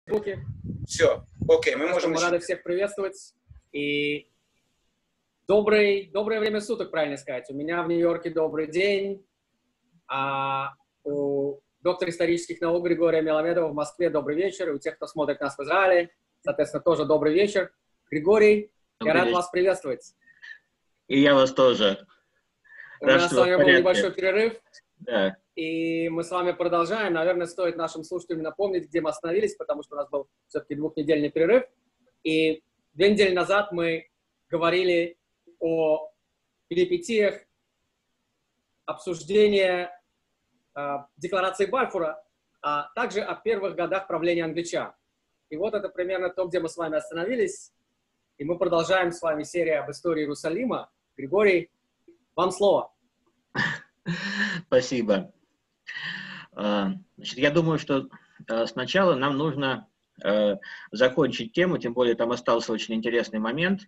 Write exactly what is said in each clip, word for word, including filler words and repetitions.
Руки. Все, окей, мы можем Мы начать. рады всех приветствовать. И добрый, доброе время суток, правильно сказать. У меня в Нью-Йорке добрый день, а у доктора исторических наук Григория Меломедова в Москве добрый вечер. И у тех, кто смотрит нас в Израиле, соответственно, тоже добрый вечер. Григорий, Добрый я рад вечер. вас приветствовать. И я вас тоже. У Рад, нас что с вы вами в был порядке. небольшой перерыв. Да. И мы с вами продолжаем. Наверное, стоит нашим слушателям напомнить, где мы остановились, потому что у нас был все-таки двухнедельный перерыв. И две недели назад мы говорили о перипетиях обсуждения э, декларации Бальфура, а также о первых годах правления англичан. И вот это примерно то, где мы с вами остановились. И мы продолжаем с вами серию об истории Иерусалима. Григорий, вам слово. Спасибо. Значит, я думаю, что сначала нам нужно закончить тему, тем более там остался очень интересный момент,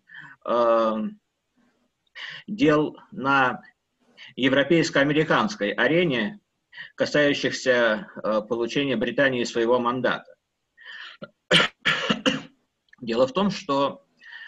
дел на европейско-американской арене, касающихся получения Британии своего мандата. Дело в том, что,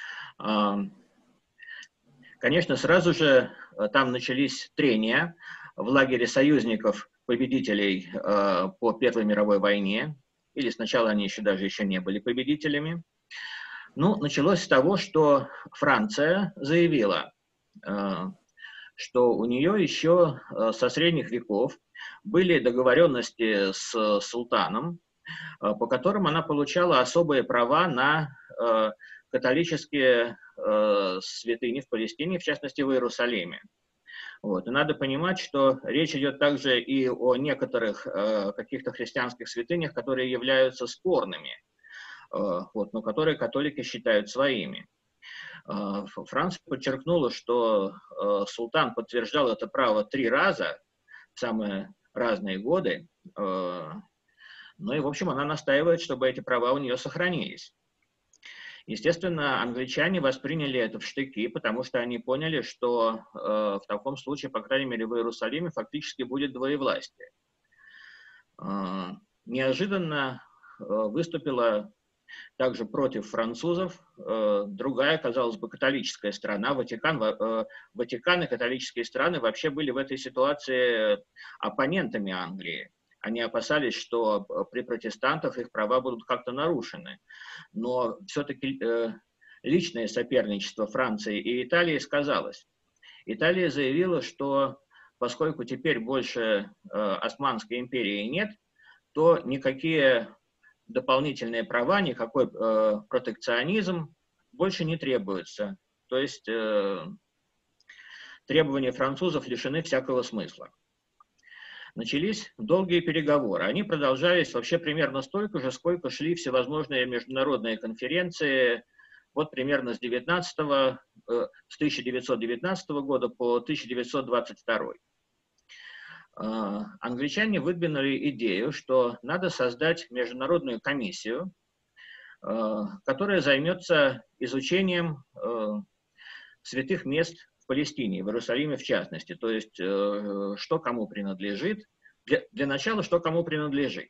конечно, сразу же там начались трения в лагере союзников победителей э, по Первой мировой войне, или сначала они еще даже еще не были победителями. Ну, началось с того, что Франция заявила, э, что у нее еще э, со средних веков были договоренности с султаном, э, по которым она получала особые права на э, католические э, святыни в Палестине, в частности в Иерусалиме. Вот. И надо понимать, что речь идет также и о некоторых э, каких-то христианских святынях, которые являются спорными, э, вот, но которые католики считают своими. Э, Франция подчеркнула, что э, султан подтверждал это право три раза в самые разные годы, э, ну и, в общем, она настаивает, чтобы эти права у нее сохранились. Естественно, англичане восприняли это в штыки, потому что они поняли, что э, в таком случае, по крайней мере, в Иерусалиме фактически будет двоевластие. Э, неожиданно э, выступила также против французов э, другая, казалось бы, католическая страна. Ватикан, э, Ватикан и католические страны вообще были в этой ситуации оппонентами Англии. Они опасались, что при протестантах их права будут как-то нарушены. Но все-таки э, личное соперничество Франции и Италии сказалось. Италия заявила, что поскольку теперь больше э, Османской империи нет, то никакие дополнительные права, никакой э, протекционизм больше не требуется. То есть э, требования французов лишены всякого смысла. Начались долгие переговоры. Они продолжались вообще примерно столько же, сколько шли всевозможные международные конференции, вот примерно с, девятнадцатого, э, с тысяча девятьсот девятнадцатого года по тысяча девятьсот двадцать второй. Э, англичане выдвинули идею, что надо создать международную комиссию, э, которая займется изучением э, святых мест в Палестине, в Иерусалиме в частности, то есть э, что кому принадлежит, для, для начала, что кому принадлежит.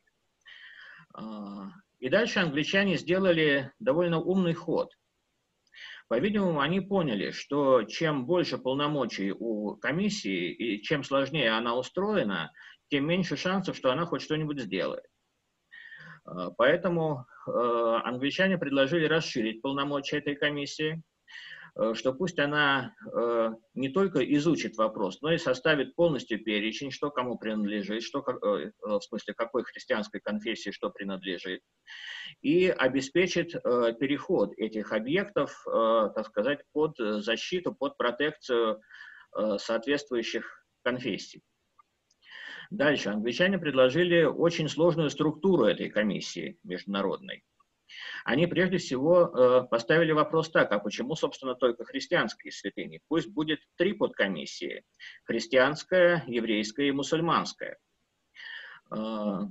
Э, и дальше англичане сделали довольно умный ход. По-видимому, они поняли, что чем больше полномочий у комиссии и чем сложнее она устроена, тем меньше шансов, что она хоть что-нибудь сделает. Э, поэтому э, англичане предложили расширить полномочия этой комиссии, что пусть она э, не только изучит вопрос, но и составит полностью перечень, что кому принадлежит, что, э, в смысле, какой христианской конфессии что принадлежит, и обеспечит э, переход этих объектов, э, так сказать, под защиту, под протекцию э, соответствующих конфессий. Дальше англичане предложили очень сложную структуру этой комиссии международной. Они прежде всего э, поставили вопрос так, а почему, собственно, только христианские святыни? Пусть будет три подкомиссии – христианская, еврейская и мусульманская. Э, в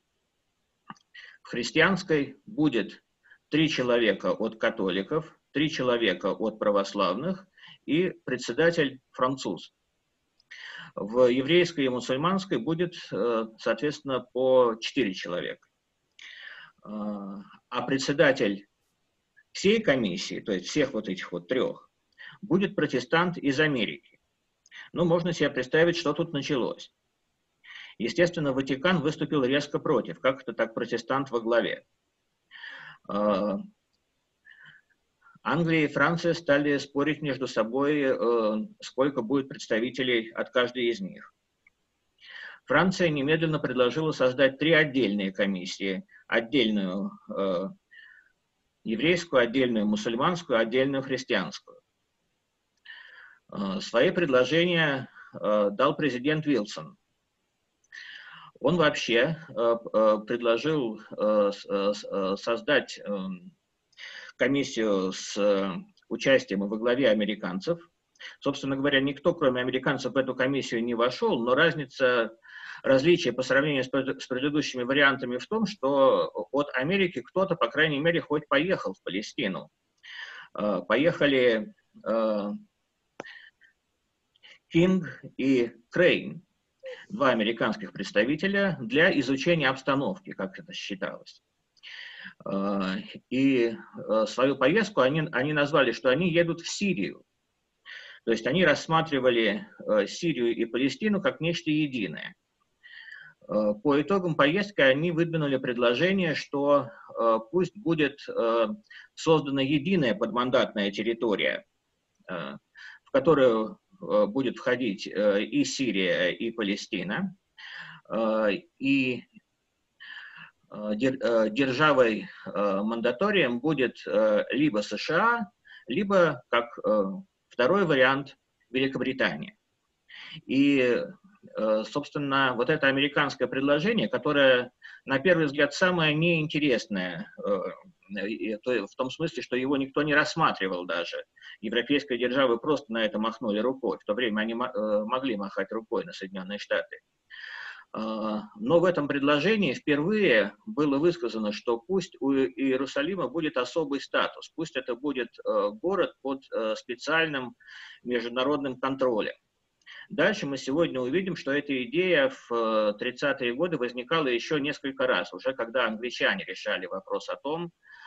христианской будет три человека от католиков, три человека от православных и председатель француз. В еврейской и мусульманской будет, э, соответственно, по четыре человека. А председатель всей комиссии, то есть всех вот этих вот трех, будет протестант из Америки. Ну, можно себе представить, что тут началось. Естественно, Ватикан выступил резко против. Как это так протестант во главе? Англия и Франция стали спорить между собой, сколько будет представителей от каждой из них. Франция немедленно предложила создать три отдельные комиссии. Отдельную э, еврейскую, отдельную мусульманскую, отдельную христианскую. Э, свои предложения э, дал президент Вилсон. Он вообще э, э, предложил э, э, создать э, комиссию с э, участием во главе американцев. Собственно говоря, никто, кроме американцев, в эту комиссию не вошел, но разница, различие по сравнению с, с предыдущими вариантами в том, что от Америки кто-то, по крайней мере, хоть поехал в Палестину. Э, поехали э, Кинг и Крейн, два американских представителя, для изучения обстановки, как это считалось. Э, и э, свою поездку они, они назвали, что они едут в Сирию. То есть они рассматривали э, Сирию и Палестину как нечто единое. Э, по итогам поездки они выдвинули предложение, что э, пусть будет э, создана единая подмандатная территория, э, в которую э, будет входить э, и Сирия, и Палестина, э, и э, державой э, мандаторием будет э, либо США, либо, как э, второй вариант, Великобритания. И, собственно, вот это американское предложение, которое, на первый взгляд, самое неинтересное, в том смысле, что его никто не рассматривал даже. Европейские державы просто на это махнули рукой. В то время они могли махать рукой на Соединенные Штаты. Но в этом предложении впервые было высказано, что пусть у Иерусалима будет особый статус, пусть это будет город под специальным международным контролем. Дальше мы сегодня увидим, что эта идея в тридцатые годы возникала еще несколько раз, уже когда англичане решали вопрос о том,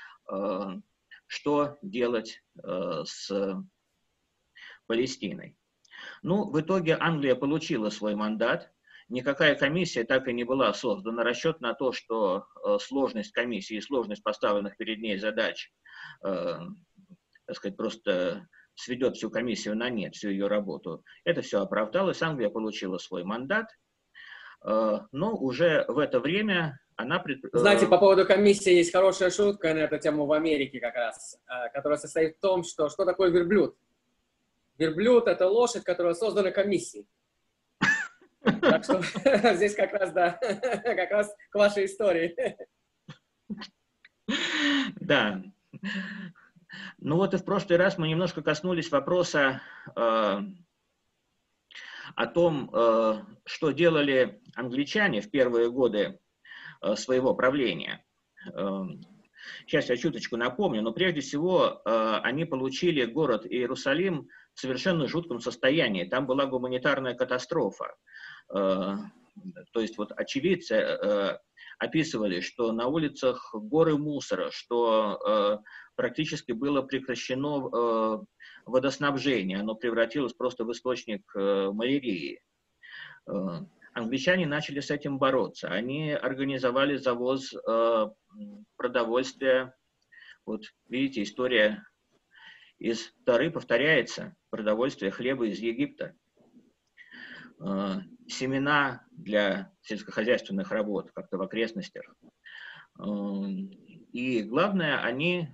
что делать с Палестиной. Ну, в итоге Англия получила свой мандат. Никакая комиссия так и не была создана. Расчет на то, что э, сложность комиссии и сложность поставленных перед ней задач, э, так сказать, просто сведет всю комиссию на нет, всю ее работу. Это все оправдалось. Англия получила свой мандат, э, но уже в это время она... Пред... Знаете, по поводу комиссии есть хорошая шутка на эту тему в Америке как раз, э, которая состоит в том, что что такое верблюд? Верблюд — это лошадь, которая создана комиссией. Так что здесь как раз, да, как раз к вашей истории. Да. Ну вот и в прошлый раз мы немножко коснулись вопроса э, о том, э, что делали англичане в первые годы э, своего правления. Э, сейчас я чуточку напомню, но прежде всего э, они получили город Иерусалим в совершенно жутком состоянии. Там была гуманитарная катастрофа. То есть вот очевидцы э, описывали, что на улицах горы мусора, что э, практически было прекращено э, водоснабжение, оно превратилось просто в источник э, малярии. Э, англичане начали с этим бороться. Они организовали завоз э, продовольствия. Вот видите, история из Торы повторяется. Продовольствие хлеба из Египта. Семена для сельскохозяйственных работ как-то в окрестностях. И главное, они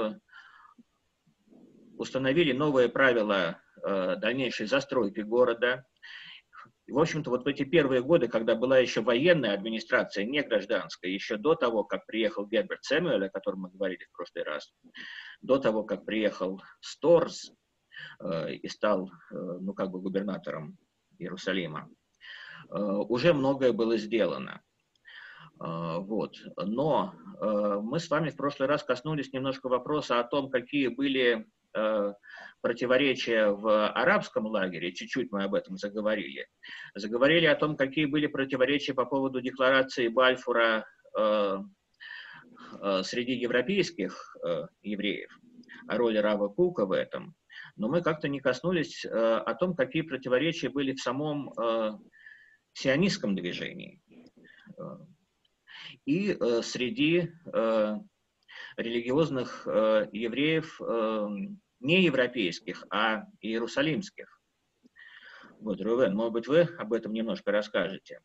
установили новые правила дальнейшей застройки города. В общем-то, вот в эти первые годы, когда была еще военная администрация, не гражданская, еще до того, как приехал Герберт Сэмюэль, о котором мы говорили в прошлый раз, до того, как приехал Сторз и стал, ну, как бы губернатором Иерусалима, уже многое было сделано. Вот. Но мы с вами в прошлый раз коснулись немножко вопроса о том, какие были противоречия в арабском лагере, чуть-чуть мы об этом заговорили. Заговорили о том, какие были противоречия по поводу декларации Бальфура э, среди европейских э, евреев, о роли Рава Кука в этом, но мы как-то не коснулись э, о том, какие противоречия были в самом э, сионистском движении и э, среди э, религиозных э, евреев э, не европейских, а иерусалимских. Вот, Рувен, может быть, вы об этом немножко расскажете?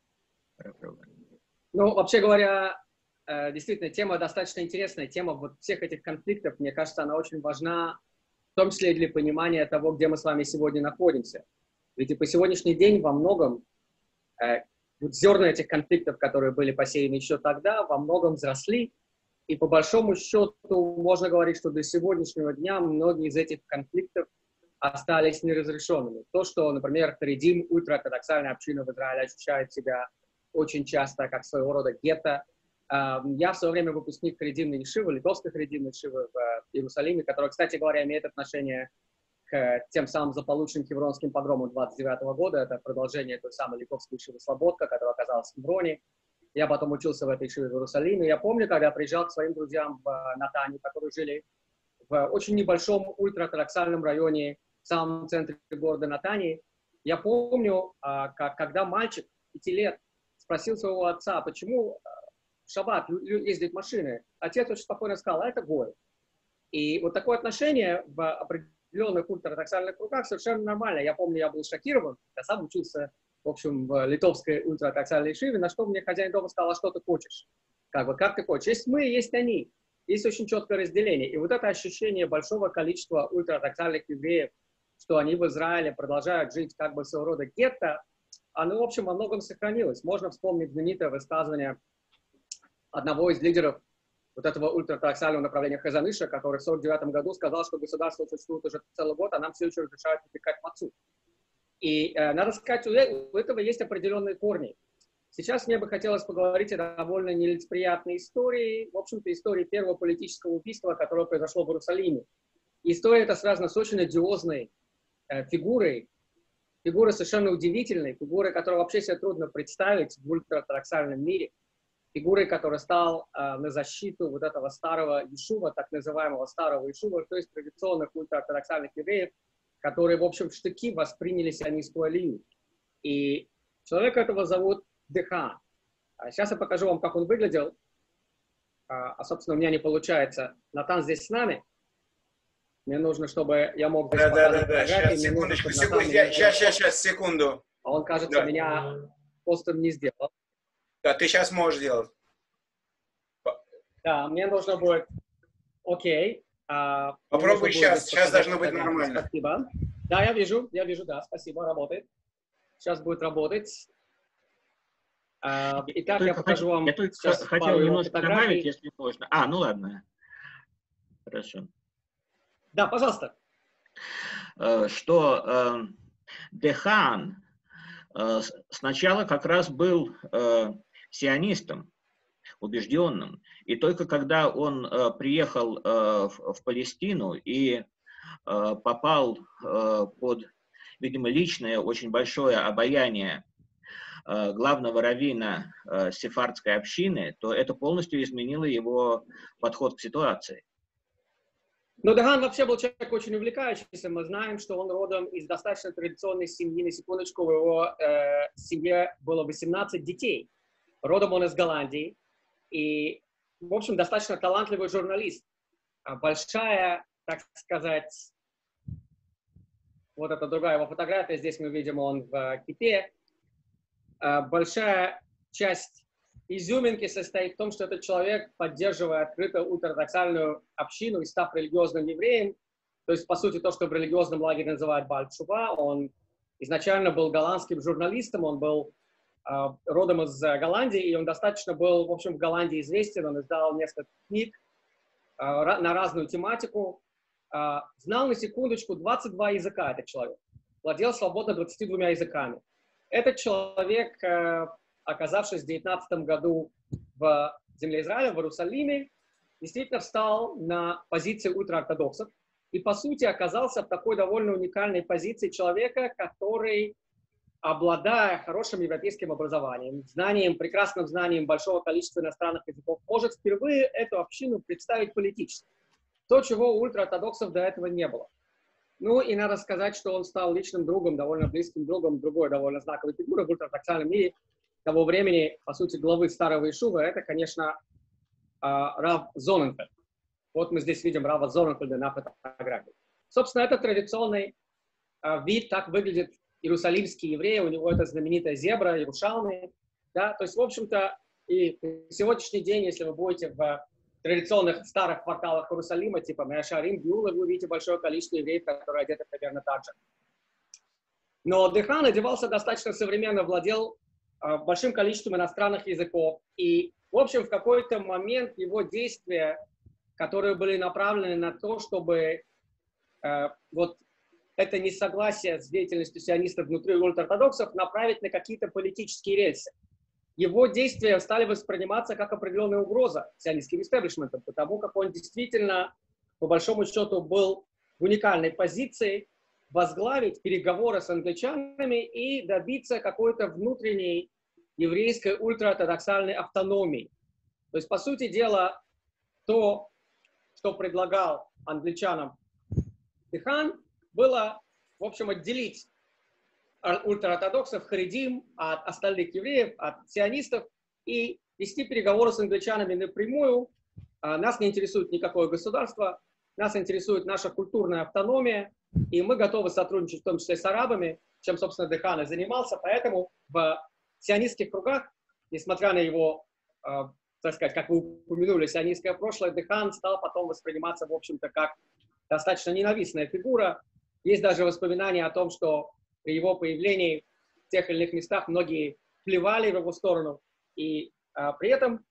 Ну, вообще говоря, действительно, тема достаточно интересная. Тема вот всех этих конфликтов, мне кажется, она очень важна, в том числе и для понимания того, где мы с вами сегодня находимся. Ведь и по сегодняшний день во многом э, вот зерна этих конфликтов, которые были посеяны еще тогда, во многом взросли. И по большому счету можно говорить, что до сегодняшнего дня многие из этих конфликтов остались неразрешенными. То, что, например, Харедим, ультраортодоксальная община в Израиле, ощущает себя очень часто как своего рода гетто. Я в свое время выпускник Харедимной ешивы, литовской Харедимной ешивы в Иерусалиме, которая, кстати говоря, имеет отношение к тем самым заполученным хевронским погромам двадцать девятого года. Это продолжение той самой литовской ешивы «Слободка», которая оказалась в Хевроне. Я потом учился в этой ешиве в Иерусалиме. Я помню, когда я приезжал к своим друзьям в Натане, которые жили в очень небольшом ультраортодоксальном районе в самом центре города Натании. Я помню, как, когда мальчик пяти лет спросил своего отца, почему в шаббат ездят машины. Отец очень спокойно сказал, а это гой. И вот такое отношение в определенных ультраортодоксальных кругах совершенно нормально. Я помню, я был шокирован, я сам учился, в общем, в литовской ультраортодоксальной ешиве, на что мне хозяин дома сказал, а что ты хочешь? Как бы, как ты хочешь? Есть мы, есть они. Есть очень четкое разделение. И вот это ощущение большого количества ультраортодоксальных евреев, что они в Израиле продолжают жить как бы своего рода гетто, оно, в общем, во многом сохранилось. Можно вспомнить знаменитое высказывание одного из лидеров вот этого ультраортодоксального направления Хазаныша, который в сорок девятом году сказал, что государство существует уже целый год, а нам все еще разрешают выпекать мацу. И э, надо сказать, у этого есть определенные корни. Сейчас мне бы хотелось поговорить о довольно нелицеприятной истории, в общем-то, истории первого политического убийства, которое произошло в Иерусалиме. История эта связана с очень одиозной э, фигурой, фигурой совершенно удивительной, фигурой, которую вообще себе трудно представить в ультраортодоксальном мире, фигурой, который стал э, на защиту вот этого старого ешува, так называемого старого ешува, то есть традиционных ультраортодоксальных евреев, которые, в общем, в штыки восприняли сионистскую алию. И человека этого зовут Дехан. Сейчас я покажу вам, как он выглядел. А, а, собственно, у меня не получается. Натан здесь с нами. Мне нужно, чтобы я мог здесь да, показать да, да, да. Сейчас, секундочку, нужно, секунду. Я, сейчас, сейчас, сейчас, секунду. А он, кажется, да. меня постом не сделал. Да, ты сейчас можешь делать. Да, мне нужно будет... Окей. А, попробуй сейчас, сейчас должно быть нормально. Спасибо. Да, я вижу, я вижу, да, спасибо, работает. Сейчас будет работать. А, итак, я, я покажу хотел, вам я сейчас хотел немножко добавить, если можно. А, ну ладно. Хорошо. Да, пожалуйста. Что э, Дехан э, сначала как раз был э, сионистом, убежденным. И только когда он э, приехал э, в, в Палестину и э, попал э, под, видимо, личное очень большое обаяние э, главного раввина э, сефардской общины, то это полностью изменило его подход к ситуации. Но Дехан вообще был человек очень увлекающийся. Мы знаем, что он родом из достаточно традиционной семьи. На секундочку, в его э, семье было восемнадцать детей. Родом он из Голландии. И, в общем, достаточно талантливый журналист. Большая, так сказать, вот это другая его фотография. Здесь мы видим, он в кипе. Большая часть изюминки состоит в том, что этот человек, поддерживая открыто ультраортодоксальную общину и став религиозным евреем, то есть, по сути, то, что в религиозном лагере называют Бааль Тшува, он изначально был голландским журналистом, он был э, родом из Голландии, и он достаточно был, в общем, в Голландии известен, он издал несколько книг э, на разную тематику, э, знал, на секундочку, двадцать два языка этот человек, владел свободно двадцатью двумя языками. Этот человек... Э, оказавшись в девятнадцатом году в земле Израиля, в Иерусалиме, действительно встал на позиции ультраортодоксов и, по сути, оказался в такой довольно уникальной позиции человека, который обладая хорошим европейским образованием, знанием, прекрасным знанием большого количества иностранных языков, может впервые эту общину представить политически. То, чего у ультраортодоксов до этого не было. Ну и надо сказать, что он стал личным другом, довольно близким другом другой довольно знаковой фигуры в ультраортодоксальном мире того времени, по сути, главы старого Ишува, это, конечно, Рав Зоненфельд. Вот мы здесь видим Рава Зоненфельда на фотографии. Собственно, это традиционный вид, так выглядит иерусалимский еврей, у него это знаменитая зебра, Иерушалми. Да? То есть, в общем-то, и в сегодняшний день, если вы будете в традиционных старых кварталах Иерусалима, типа Меашарим, Гиула, вы увидите большое количество евреев, которые одеты примерно так же. Но Дехан одевался достаточно современно, владел э, большим количеством иностранных языков. И, в общем, в какой-то момент его действия, которые были направлены на то, чтобы э, вот это несогласие с деятельностью сионистов внутри ультраортодоксов направить на какие-то политические рельсы. Его действия стали восприниматься как определенная угроза сионистским истеблишментом, потому как он действительно, по большому счету, был в уникальной позиции возглавить переговоры с англичанами и добиться какой-то внутренней еврейской ультраортодоксальной автономии. То есть, по сути дела, то, что предлагал англичанам Дехан, было, в общем, отделить ультраортодоксов, харидим от остальных евреев, от сионистов, и вести переговоры с англичанами напрямую. Нас не интересует никакое государство, нас интересует наша культурная автономия, и мы готовы сотрудничать в том числе с арабами, чем, собственно, Дехан и занимался. Поэтому в сионистских кругах, несмотря на его, так сказать, как вы упомянули, сионистское прошлое, Дехан стал потом восприниматься, в общем-то, как достаточно ненавистная фигура. Есть даже воспоминания о том, что при его появлении в тех или иных местах многие плевали в его сторону. И а, при этом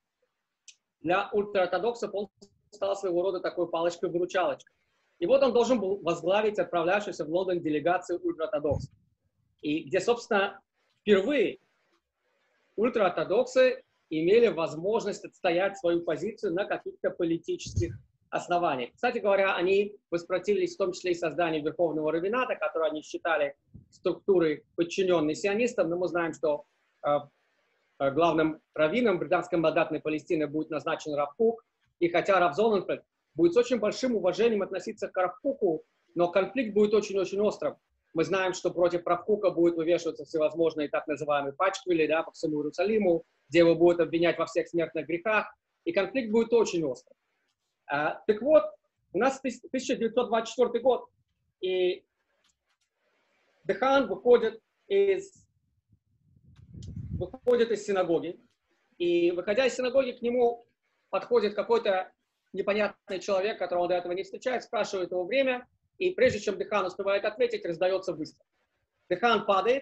для ультраортодоксов он стал своего рода такой палочкой-выручалочкой. И вот он должен был возглавить отправлявшуюся в Лондон делегацию ультраортодоксов. И где, собственно, впервые ультраортодоксы имели возможность отстоять свою позицию на каких-то политических оснований. Кстати говоря, они воспротивились в том числе и созданию Верховного Раввината, который они считали структурой, подчиненной сионистам, но мы знаем, что э, главным раввином британской мандатной Палестины будет назначен Рав Кук, и хотя Рав Зоненфельд будет с очень большим уважением относиться к Рав Куку, но конфликт будет очень-очень острым. Мы знаем, что против Рав Кука будут вывешиваться всевозможные так называемые пачквили, да, по всему Иерусалиму, где его будут обвинять во всех смертных грехах, и конфликт будет очень острым. Uh, так вот, у нас тысяча девятьсот двадцать четвёртый год, и Дехан выходит из, выходит из синагоги, и, выходя из синагоги, к нему подходит какой-то непонятный человек, которого он до этого не встречает, спрашивает его время, и прежде чем Дехан успевает ответить, раздается выстрел. Дехан падает,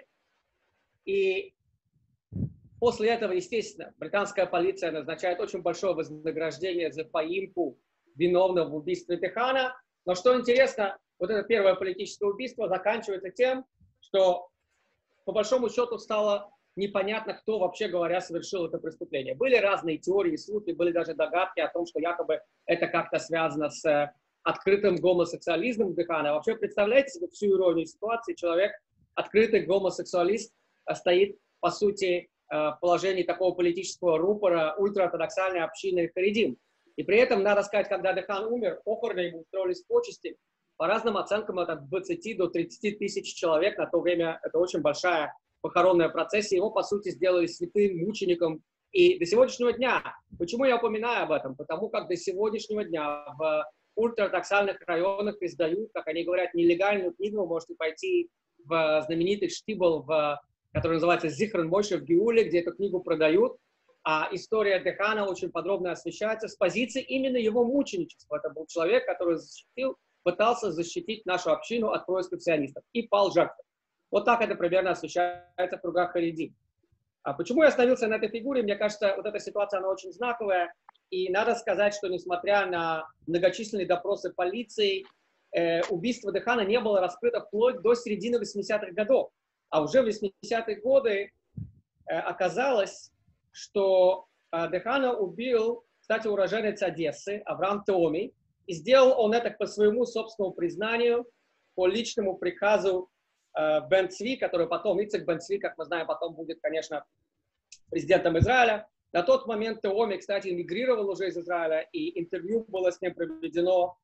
и после этого, естественно, британская полиция назначает очень большое вознаграждение за поимку виновного в убийстве Дехана. Но что интересно, вот это первое политическое убийство заканчивается тем, что по большому счету стало непонятно, кто вообще говоря совершил это преступление. Были разные теории, слухи, были даже догадки о том, что якобы это как-то связано с открытым гомосексуализмом Дехана. Вообще представляете себе всю иронию ситуации? Человек, открытый гомосексуалист, стоит по сути в положении такого политического рупора ультраортодоксальной общины харидим. И при этом, надо сказать, когда Дехан умер, похороны ему устроились почести. По разным оценкам, от двадцати до тридцати тысяч человек. На то время это очень большая похоронная процессия. Его, по сути, сделали святым, мучеником. И до сегодняшнего дня, почему я упоминаю об этом? Потому как до сегодняшнего дня в ультраортодоксальных районах издают, как они говорят, нелегальную книгу. Вы можете пойти в знаменитый штибл, в, который называется «Зихрон Мойше» в Геуле, где эту книгу продают. А история Дехана очень подробно освещается с позиции именно его мученичества. Это был человек, который защитил, пытался защитить нашу общину от происков сионистов и пал жертвой. Вот так это примерно освещается в кругах харидим. А почему я остановился на этой фигуре? Мне кажется, вот эта ситуация, она очень знаковая. И надо сказать, что несмотря на многочисленные допросы полиции, э, убийство Дехана не было раскрыто вплоть до середины восьмидесятых годов. А уже в восьмидесятые годы э, оказалось, что э, Дехана убил, кстати, уроженец Одессы, Авраам Теоми, и сделал он это по своему собственному признанию, по личному приказу Бен Цви, который потом, Ицхак Бен Цви, как мы знаем, потом будет, конечно, президентом Израиля. На тот момент Теоми, кстати, эмигрировал уже из Израиля, и интервью было с ним проведено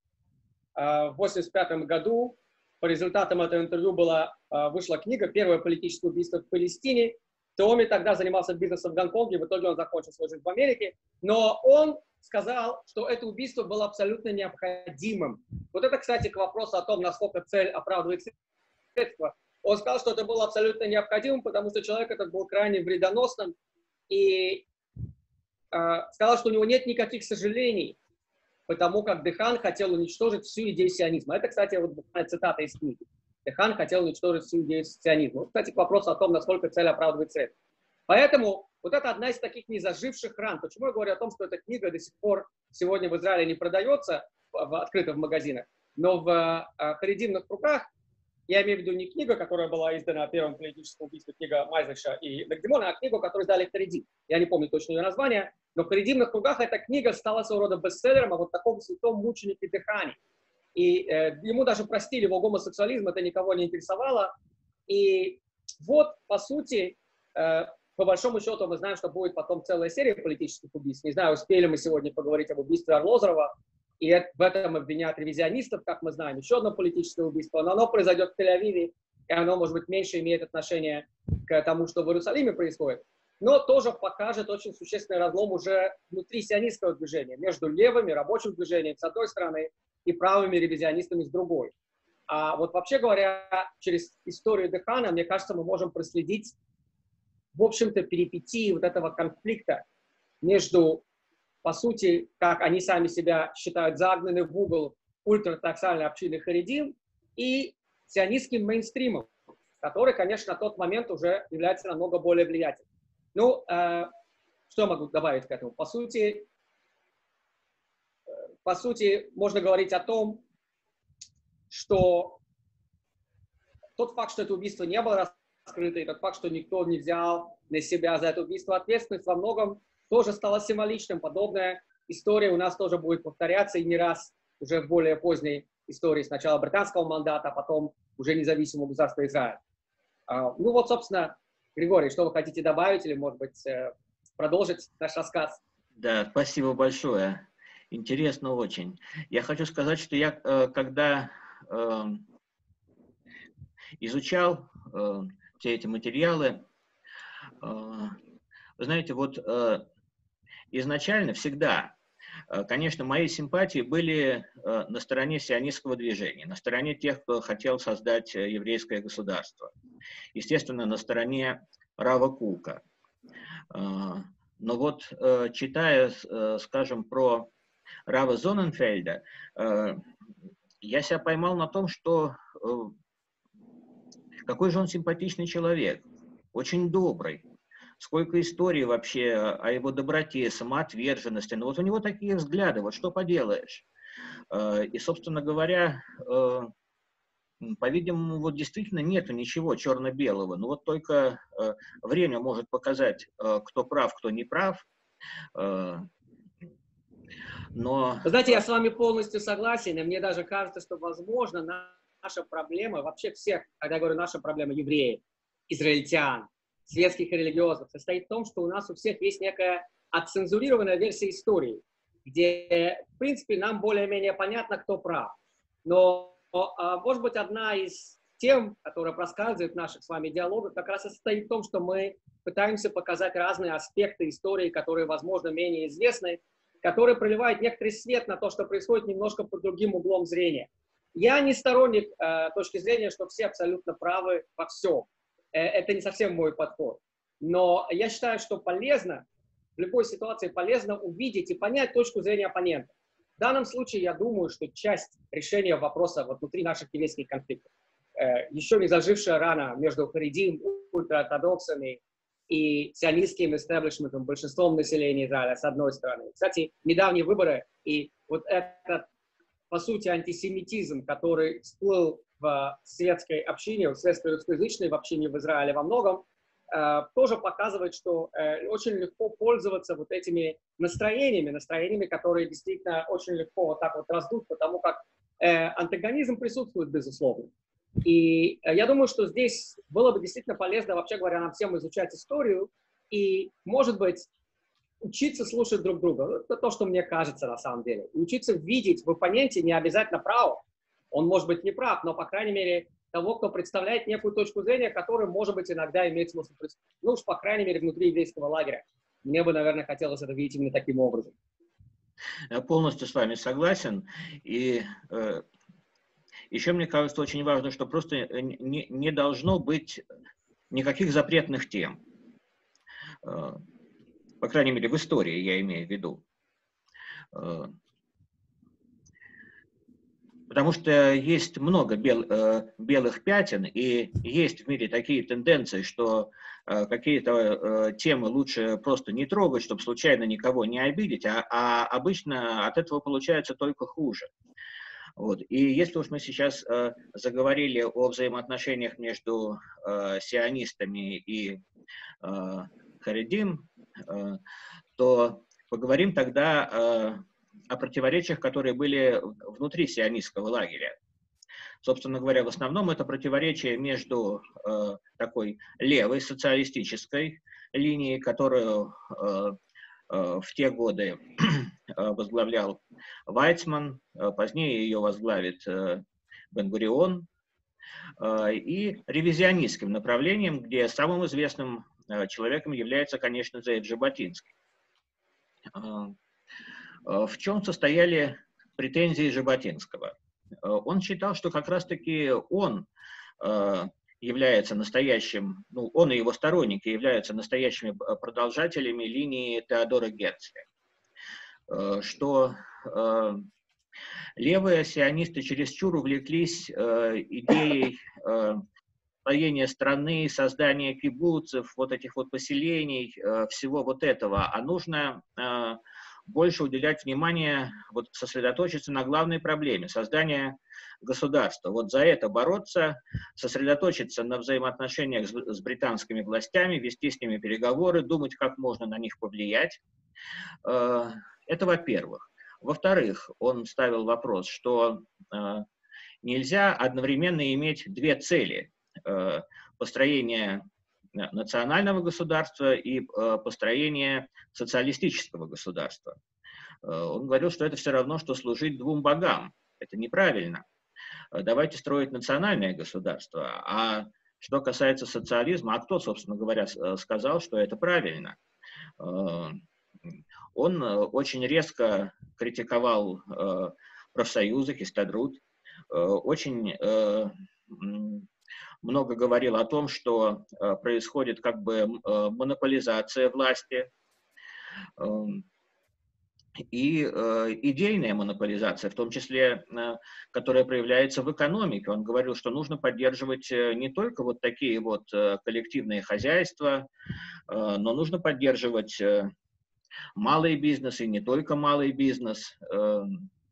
в восемьдесят пятом году. По результатам этого интервью была, вышла книга «Первое политическое убийство в Палестине». Теоми тогда занимался бизнесом в Гонконге, в итоге он закончил свою жизнь в Америке. Но он сказал, что это убийство было абсолютно необходимым. Вот это, кстати, к вопросу о том, насколько цель оправдывает средства. Он сказал, что это было абсолютно необходимым, потому что человек этот был крайне вредоносным. И э, сказал, что у него нет никаких сожалений, потому как Дехан хотел уничтожить всю идею сионизма. Это, кстати, вот буквально цитата из книги. Дехан хотел уничтожить всю идею сионизма. Вот, кстати, к вопросу о том, насколько цель оправдывает средства. Поэтому вот это одна из таких незаживших ран. Почему я говорю о том, что эта книга до сих пор сегодня в Израиле не продается в, в, открыто в магазинах, но в э, харидимных руках, я имею в виду не книга, которая была издана о первом политическом убийстве, книга Майзеша и Нагдимона, а книгу, которую издали в Харидим. Я не помню точно ее название, но в харидимных кругах эта книга стала своего рода бестселлером о вот таком святом мученике Дехане. И э, ему даже простили его гомосексуализм, это никого не интересовало. И вот, по сути, э, по большому счету мы знаем, что будет потом целая серия политических убийств. Не знаю, успели мы сегодня поговорить об убийстве Арлозорова, и в этом обвинят ревизионистов, как мы знаем, еще одно политическое убийство, но оно произойдет в Тель-Авиве, и оно, может быть, меньше имеет отношение к тому, что в Иерусалиме происходит, но тоже покажет очень существенный разлом уже внутри сионистского движения, между левыми, рабочим движением с одной стороны и правыми ревизионистами с другой. А вот вообще говоря, через историю Дехана, мне кажется, мы можем проследить, в общем-то, перипетии вот этого конфликта между, по сути, как они сами себя считают, загнаны в угол ультраортодоксальной общины Харидим и сионистским мейнстримом, который, конечно, на тот момент уже является намного более влиятельным. Ну, э, что я могу добавить к этому? По сути, э, по сути, можно говорить о том, что тот факт, что это убийство не было раскрыто, и тот факт, что никто не взял на себя за это убийство ответственность, во многом тоже стало символичным. Подобная история у нас тоже будет повторяться, и не раз уже в более поздней истории, сначала британского мандата, а потом уже независимого государства Израиль. А, ну вот, собственно, Григорий, что вы хотите добавить или, может быть, продолжить наш рассказ? Да, спасибо большое. Интересно очень. Я хочу сказать, что я, когда изучал все эти материалы, вы знаете, вот изначально всегда, конечно, мои симпатии были на стороне сионистского движения, на стороне тех, кто хотел создать еврейское государство. Естественно, на стороне Рава Кука. Но вот, читая, скажем, про Рава Зонненфельда, я себя поймал на том, что какой же он симпатичный человек, очень добрый. Сколько историй вообще о его доброте, самоотверженности. Но вот у него такие взгляды, вот что поделаешь. И, собственно говоря, по-видимому, вот действительно нету ничего черно-белого. Но вот только время может показать, кто прав, кто не прав. Но... Вы знаете, я с вами полностью согласен, и мне даже кажется, что, возможно, наша проблема, вообще всех, когда я говорю наша проблема, евреев, израильтян, светских и религиозных, состоит в том, что у нас у всех есть некая отцензурированная версия истории, где, в принципе, нам более-менее понятно, кто прав. Но, может быть, одна из тем, которая проскальзывает в наших с вами диалогах, как раз и состоит в том, что мы пытаемся показать разные аспекты истории, которые, возможно, менее известны, которые проливают некоторый свет на то, что происходит немножко под другим углом зрения. Я не сторонник э, точки зрения, что все абсолютно правы во всем. Это не совсем мой подход. Но я считаю, что полезно, в любой ситуации полезно увидеть и понять точку зрения оппонента. В данном случае я думаю, что часть решения вопроса вот внутри наших еврейских конфликтов, э, еще не зажившая рана между харидим, ультраортодоксами и сионистским истеблишментом, большинством населения Израиля, с одной стороны. Кстати, недавние выборы и вот этот, по сути, антисемитизм, который всплыл в светской общине, в светской русскоязычной в общине в Израиле во многом, э, тоже показывает, что э, очень легко пользоваться вот этими настроениями, настроениями, которые действительно очень легко вот так вот раздуть, потому как э, антагонизм присутствует, безусловно. И я думаю, что здесь было бы действительно полезно, вообще говоря, нам всем изучать историю и, может быть, учиться слушать друг друга. Это то, что мне кажется на самом деле. И учиться видеть в оппоненте не обязательно право. Он может быть не прав, но, по крайней мере, того, кто представляет некую точку зрения, которая, может быть, иногда имеет смысл, ну уж, по крайней мере, внутри еврейского лагеря. Мне бы, наверное, хотелось это видеть именно таким образом. Я полностью с вами согласен. И э, еще мне кажется очень важно, что просто не, не должно быть никаких запретных тем. Э, по крайней мере, в истории я имею в виду. Э, Потому что есть много бел, э, белых пятен, и есть в мире такие тенденции, что э, какие-то э, темы лучше просто не трогать, чтобы случайно никого не обидеть, а, а обычно от этого получается только хуже. Вот. И если уж мы сейчас э, заговорили о взаимоотношениях между э, сионистами и э, харидим, э, то поговорим тогда э, о противоречиях, которые были внутри сионистского лагеря. Собственно говоря, в основном это противоречие между э, такой левой социалистической линией, которую э, э, в те годы возглавлял Вайцман, э, позднее ее возглавит э, Бен-Гурион, э, и ревизионистским направлением, где самым известным э, человеком является, конечно, Зеид Жаботинский. В чем состояли претензии Жаботинского? Он считал, что как раз-таки он является настоящим, ну, он и его сторонники являются настоящими продолжателями линии Теодора Герцля. Что левые сионисты чересчур увлеклись идеей строения страны, создания кибуцев, вот этих вот поселений, всего вот этого, а нужно больше уделять внимание, вот сосредоточиться на главной проблеме — создания государства. Вот за это бороться, сосредоточиться на взаимоотношениях с, с британскими властями, вести с ними переговоры, думать, как можно на них повлиять. Это во-первых. Во-вторых, он ставил вопрос, что нельзя одновременно иметь две цели — построение национального государства и э, построение социалистического государства. Э, он говорил, что это все равно, что служить двум богам. Это неправильно. Э, давайте строить национальное государство. А что касается социализма, а кто, собственно говоря, сказал, что это правильно? Э, он очень резко критиковал э, профсоюзы, Хистадрут, э, очень э, много говорил о том, что э, происходит как бы э, монополизация власти э, и э, идейная монополизация, в том числе, э, которая проявляется в экономике. Он говорил, что нужно поддерживать э, не только вот такие вот э, коллективные хозяйства, э, но нужно поддерживать э, малый бизнес и не только малый бизнес. Э,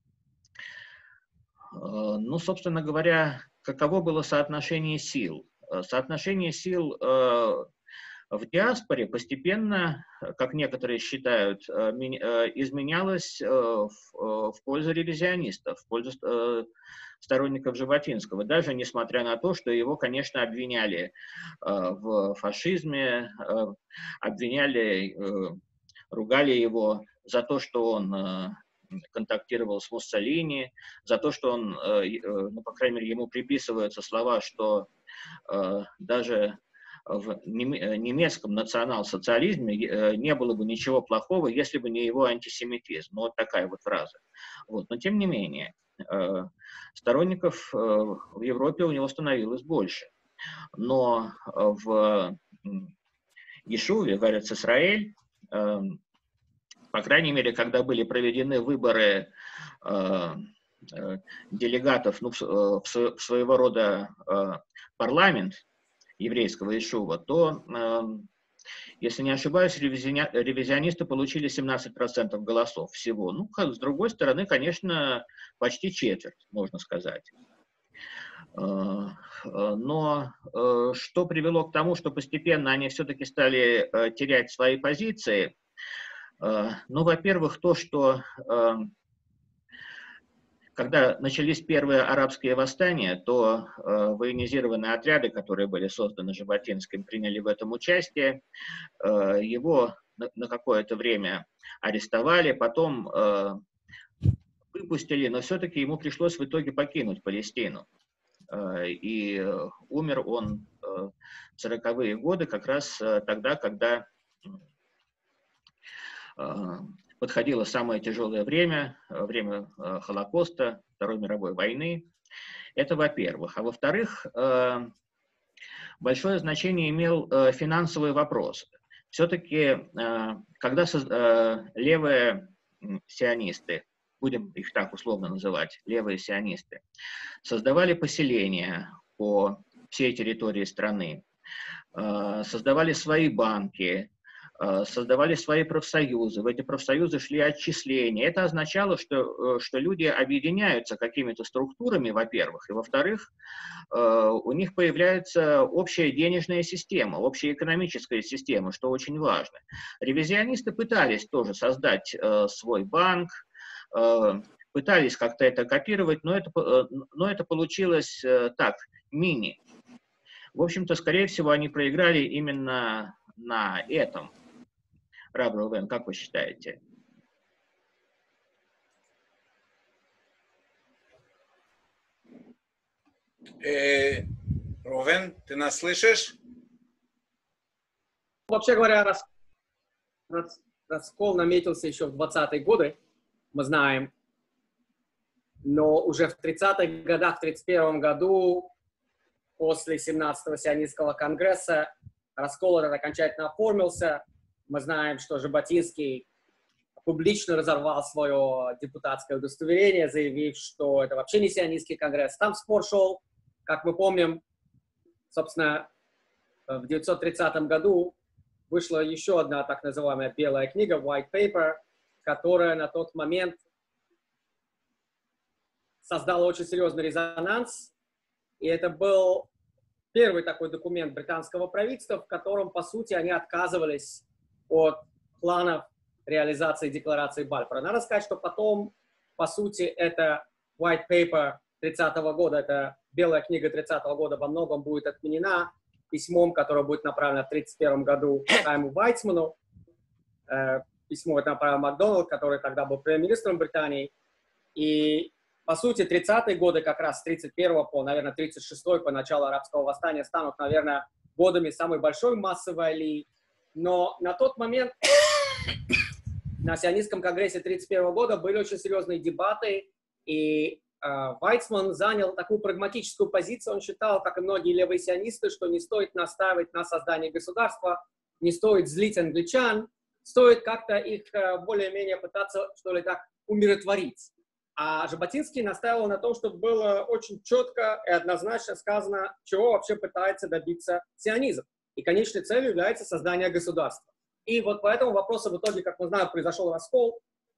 э, ну, собственно говоря, каково было соотношение сил? Соотношение сил э, в диаспоре постепенно, как некоторые считают, э, изменялось э, в, в пользу ревизионистов, в пользу э, сторонников Жаботинского, даже несмотря на то, что его, конечно, обвиняли э, в фашизме, э, обвиняли, э, ругали его за то, что он э, контактировал с Муссолини, за то, что он, э, э, ну, по крайней мере, ему приписываются слова, что э, даже в немецком национал-социализме э, не было бы ничего плохого, если бы не его антисемитизм. Ну, вот такая вот фраза. Вот. Но, тем не менее, э, сторонников э, в Европе у него становилось больше. Но в Ешуве, в Эрец-Исраэль, э, по крайней мере, когда были проведены выборы э, э, делегатов, ну, в, в, в своего рода э, парламент еврейского Ешува, то, э, если не ошибаюсь, ревизиони, ревизионисты получили семнадцать процентов голосов всего. Ну, с другой стороны, конечно, почти четверть, можно сказать. Э, но э, что привело к тому, что постепенно они все-таки стали э, терять свои позиции? Ну, во-первых, то, что э, когда начались первые арабские восстания, то э, военизированные отряды, которые были созданы Жаботинским, приняли в этом участие. Э, его на, на какое-то время арестовали, потом э, выпустили, но все-таки ему пришлось в итоге покинуть Палестину. Э, и э, умер он э, в сороковые годы, как раз э, тогда, когда э, подходило самое тяжелое время, время э, Холокоста, Второй мировой войны. Это во-первых. А во-вторых, э, большое значение имел э, финансовый вопрос. Все-таки, э, когда э, левые сионисты, будем их так условно называть, левые сионисты, создавали поселения по всей территории страны, э, создавали свои банки, создавали свои профсоюзы, в эти профсоюзы шли отчисления. Это означало, что, что люди объединяются какими-то структурами, во-первых, и во-вторых, у них появляется общая денежная система, общая экономическая система, что очень важно. Ревизионисты пытались тоже создать свой банк, пытались как-то это копировать, но это, но это получилось так, мини. В общем-то, скорее всего, они проиграли именно на этом. Рав Рувен, как вы считаете? Э, Рувен, ты нас слышишь? Вообще говоря, рас, рас, раскол наметился еще в двадцатые годы, мы знаем. Но уже в тридцатых годах, в тридцать первом году, после семнадцатого сионистского конгресса, раскол этот окончательно оформился. Мы знаем, что Жаботинский публично разорвал свое депутатское удостоверение, заявив, что это вообще не сионистский конгресс. Там спор шел, как мы помним, собственно, в тысяча девятьсот тридцатом году вышла еще одна так называемая белая книга, White Paper, которая на тот момент создала очень серьезный резонанс. И это был первый такой документ британского правительства, в котором, по сути, они отказывались от планов реализации декларации Бальфора. Надо сказать, что потом, по сути, это White Paper тридцатого года, это белая книга тридцатого года во многом будет отменена письмом, которое будет направлено в тридцать первом году Хайму Вайцману. Э, письмо это направил Макдоналд, который тогда был премьер-министром Британии. И, по сути, тридцатые годы, как раз с тридцать первого по, наверное, тридцать шестой, по началу арабского восстания, станут, наверное, годами самой большой массовой алии. Но на тот момент на сионистском конгрессе тридцать первого года были очень серьезные дебаты, и э, Вайцман занял такую прагматическую позицию. Он считал, как и многие левые сионисты, что не стоит настаивать на создании государства, не стоит злить англичан, стоит как-то их э, более-менее пытаться, что ли, так умиротворить. А Жаботинский настаивал на том, чтобы было очень четко и однозначно сказано, чего вообще пытается добиться сионизм. И конечной целью является создание государства. И вот по этому вопросу в итоге, как мы знаем, произошел раскол.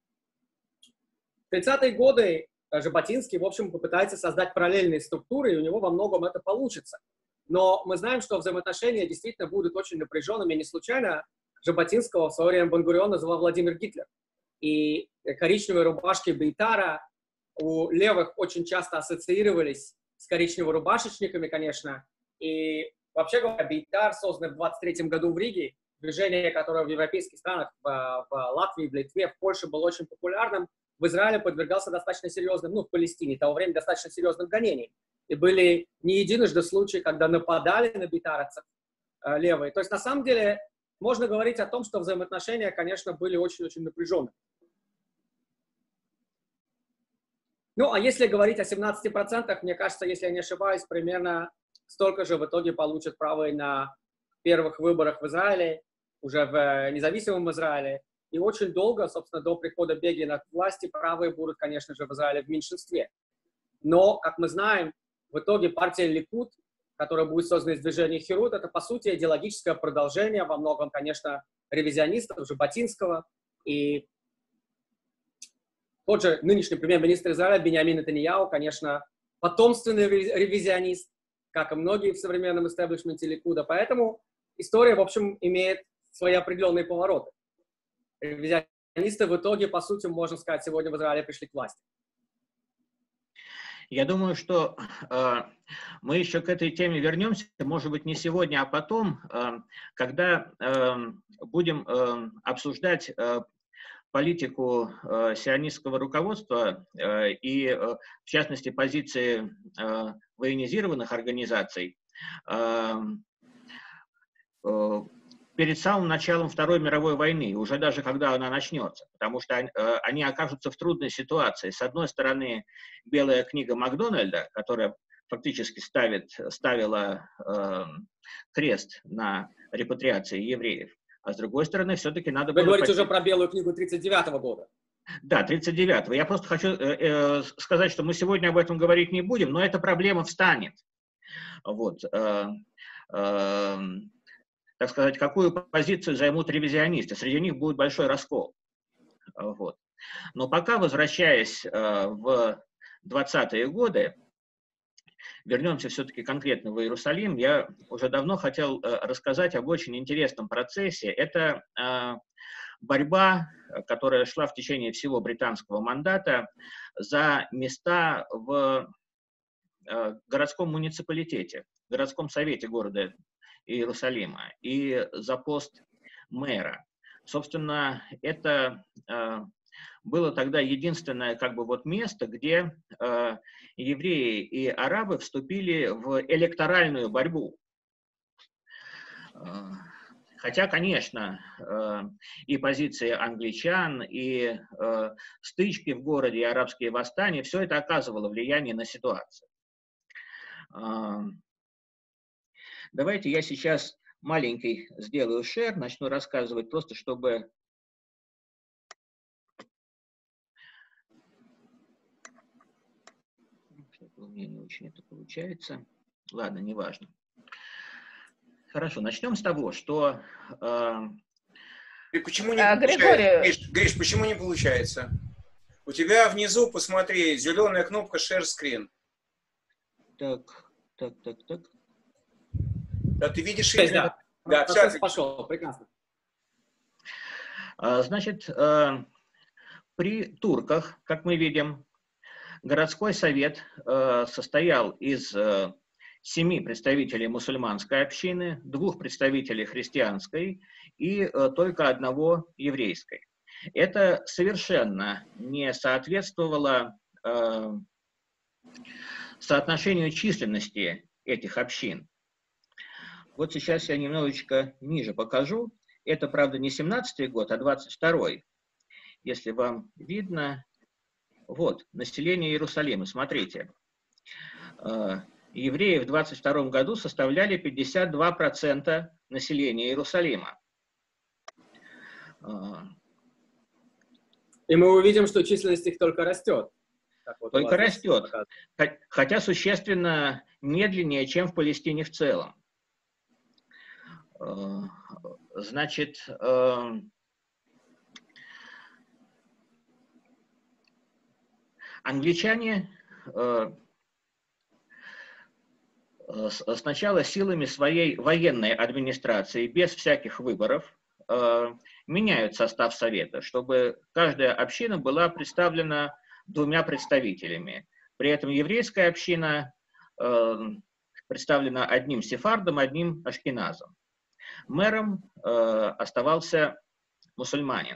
В тридцатые годы Жаботинский, в общем, попытается создать параллельные структуры, и у него во многом это получится. Но мы знаем, что взаимоотношения действительно будут очень напряженными. Не случайно Жаботинского в свое время Бен-Гурион называл Владимир Гитлер. И коричневые рубашки Бейтара у левых очень часто ассоциировались с коричнево-рубашечниками, конечно. И вообще говоря, Бейтар, созданный в двадцать третьем году в Риге, движение, которое в европейских странах, в, в Латвии, в Литве, в Польше было очень популярным, в Израиле подвергался достаточно серьезным, ну, в Палестине, того времени достаточно серьезным гонениям. И были не единожды случаи, когда нападали на бейтаровцев э, левые. То есть, на самом деле, можно говорить о том, что взаимоотношения, конечно, были очень-очень напряженными. Ну, а если говорить о семнадцати процентах, мне кажется, если я не ошибаюсь, примерно столько же в итоге получат правые на первых выборах в Израиле, уже в независимом Израиле. И очень долго, собственно, до прихода Бегина к власти, правые будут, конечно же, в Израиле в меньшинстве. Но, как мы знаем, в итоге партия Ликуд, которая будет создана из движения Херут, это, по сути, идеологическое продолжение, во многом, конечно, ревизионистов, Жаботинского. И тот же нынешний премьер-министр Израиля Биньямин Нетаньяху, конечно, потомственный ревизионист, как и многие в современном истеблишменте Ликуда. Поэтому история, в общем, имеет свои определенные повороты. Ревизионисты в итоге, по сути, можно сказать, сегодня в Израиле пришли к власти. Я думаю, что э, мы еще к этой теме вернемся, может быть, не сегодня, а потом, э, когда э, будем э, обсуждать э, политику э, сионистского руководства э, и, э, в частности, позиции э, военизированных организаций э, э, перед самым началом Второй мировой войны, уже даже когда она начнется, потому что они, э, они окажутся в трудной ситуации. С одной стороны, белая книга Макдональда, которая фактически ставит, ставила э, крест на репатриации евреев, а с другой стороны, все-таки надо Вы было... говорите пойти... уже про белую книгу тридцать девятого года. Да, тридцать девятого. Я просто хочу э, э, сказать, что мы сегодня об этом говорить не будем, но эта проблема встанет. Вот. Э, э, так сказать, какую позицию займут ревизионисты. Среди них будет большой раскол. Вот. Но пока, возвращаясь э, в двадцатые годы, вернемся все-таки конкретно в Иерусалим, я уже давно хотел э, рассказать об очень интересном процессе. Это э, борьба, которая шла в течение всего британского мандата за места в э, городском муниципалитете, в городском совете города Иерусалима и за пост мэра. Собственно, это э, было тогда единственное как бы вот место, где э, евреи и арабы вступили в электоральную борьбу. Э, хотя, конечно, э, и позиции англичан, и э, стычки в городе, и арабские восстания, все это оказывало влияние на ситуацию. Э, Давайте я сейчас маленький сделаю шер, начну рассказывать просто, чтобы... Что-то у меня не очень это получается. Ладно, неважно. Хорошо, начнем с того, что... Э... И почему не а, получается? Григорий... Гриш, Гриш, почему не получается? У тебя внизу, посмотри, зеленая кнопка Share Screen. Так, так, так, так. Да, ты видишь Есть, имя? да, Да, вся процесс пошел, прекрасно. Значит, э, при турках, как мы видим, городской совет э, состоял из э, семи представителей мусульманской общины, двух представителей христианской и э, только одного еврейской. Это совершенно не соответствовало э, соотношению численности этих общин. Вот сейчас я немножечко ниже покажу. Это, правда, не семнадцатый год, а двадцать второй. Если вам видно, вот, население Иерусалима, смотрите. Евреи в двадцать втором году составляли пятьдесят два процента населения Иерусалима. И мы увидим, что численность их только растет. Вот только растет, хотя существенно медленнее, чем в Палестине в целом. Значит, англичане сначала силами своей военной администрации, без всяких выборов, меняют состав совета, чтобы каждая община была представлена двумя представителями. При этом еврейская община представлена одним сефардом, одним ашкеназом. Мэром э, оставался мусульманин.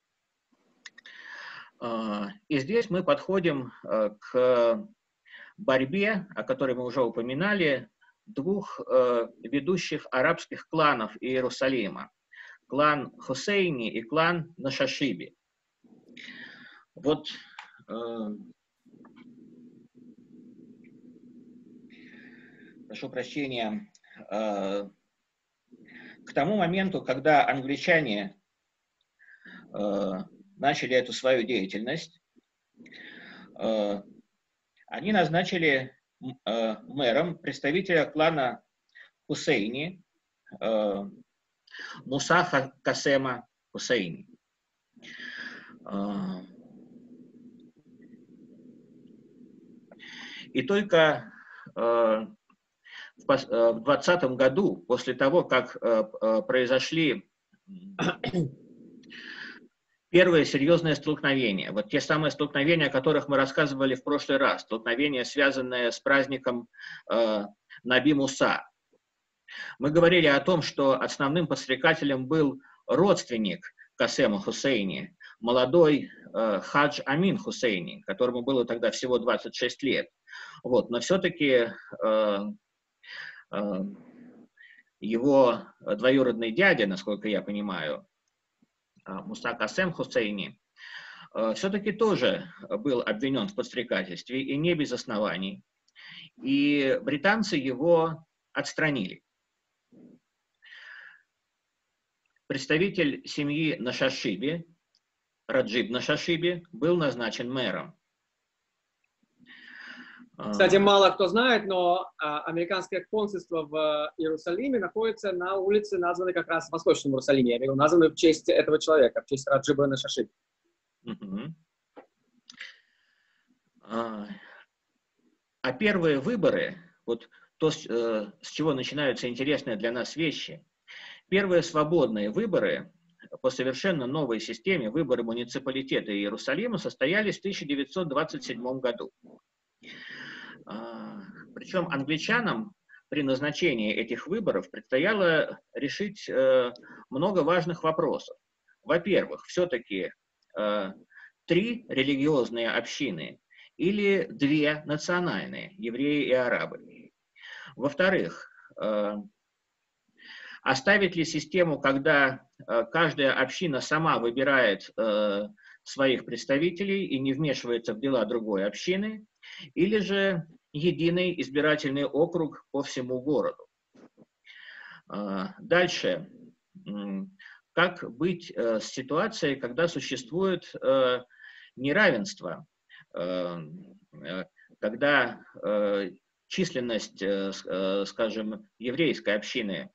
Э, и здесь мы подходим э, к борьбе, о которой мы уже упоминали, двух э, ведущих арабских кланов Иерусалима. Клан Хусейни и клан Нашашиби. Вот э, прошу прощения, э, к тому моменту, когда англичане э, начали эту свою деятельность, э, они назначили э, мэром представителя клана Хусейни, э, Муса Касема Хусейни. Э, и только э, в двадцатом году, после того, как произошли первое серьезное столкновение. Вот те самые столкновения, о которых мы рассказывали в прошлый раз. Столкновения, связанные с праздником э, Наби Муса. Мы говорили о том, что основным подстрекателем был родственник Касема Хусейни, молодой э, Хадж Амин Хусейни, которому было тогда всего двадцать шесть лет. Вот, но все-таки э, э, его двоюродный дядя, насколько я понимаю, Муса Касем Хусейни, все-таки тоже был обвинен в подстрекательстве, и не без оснований. И британцы его отстранили. Представитель семьи Нашашиби, Раджиб Нашашиби, был назначен мэром. Кстати, мало кто знает, но а, американское консульство в Иерусалиме находится на улице, названной как раз в Восточном Иерусалиме. Я говорю, названной в честь этого человека, в честь Раджиба Нашашиби. Uh-huh. А, а первые выборы, вот то, с, э, с чего начинаются интересные для нас вещи, первые свободные выборы по совершенно новой системе, выборы муниципалитета Иерусалима, состоялись в тысяча девятьсот двадцать седьмом году. Причем англичанам при назначении этих выборов предстояло решить э, много важных вопросов. Во-первых, все-таки э, три религиозные общины или две национальные, евреи и арабы. Во-вторых, э, оставить ли систему, когда э, каждая община сама выбирает э, своих представителей и не вмешивается в дела другой общины, или же единый избирательный округ по всему городу. Дальше. Как быть с ситуацией, когда существует неравенство, когда численность, скажем, еврейской общины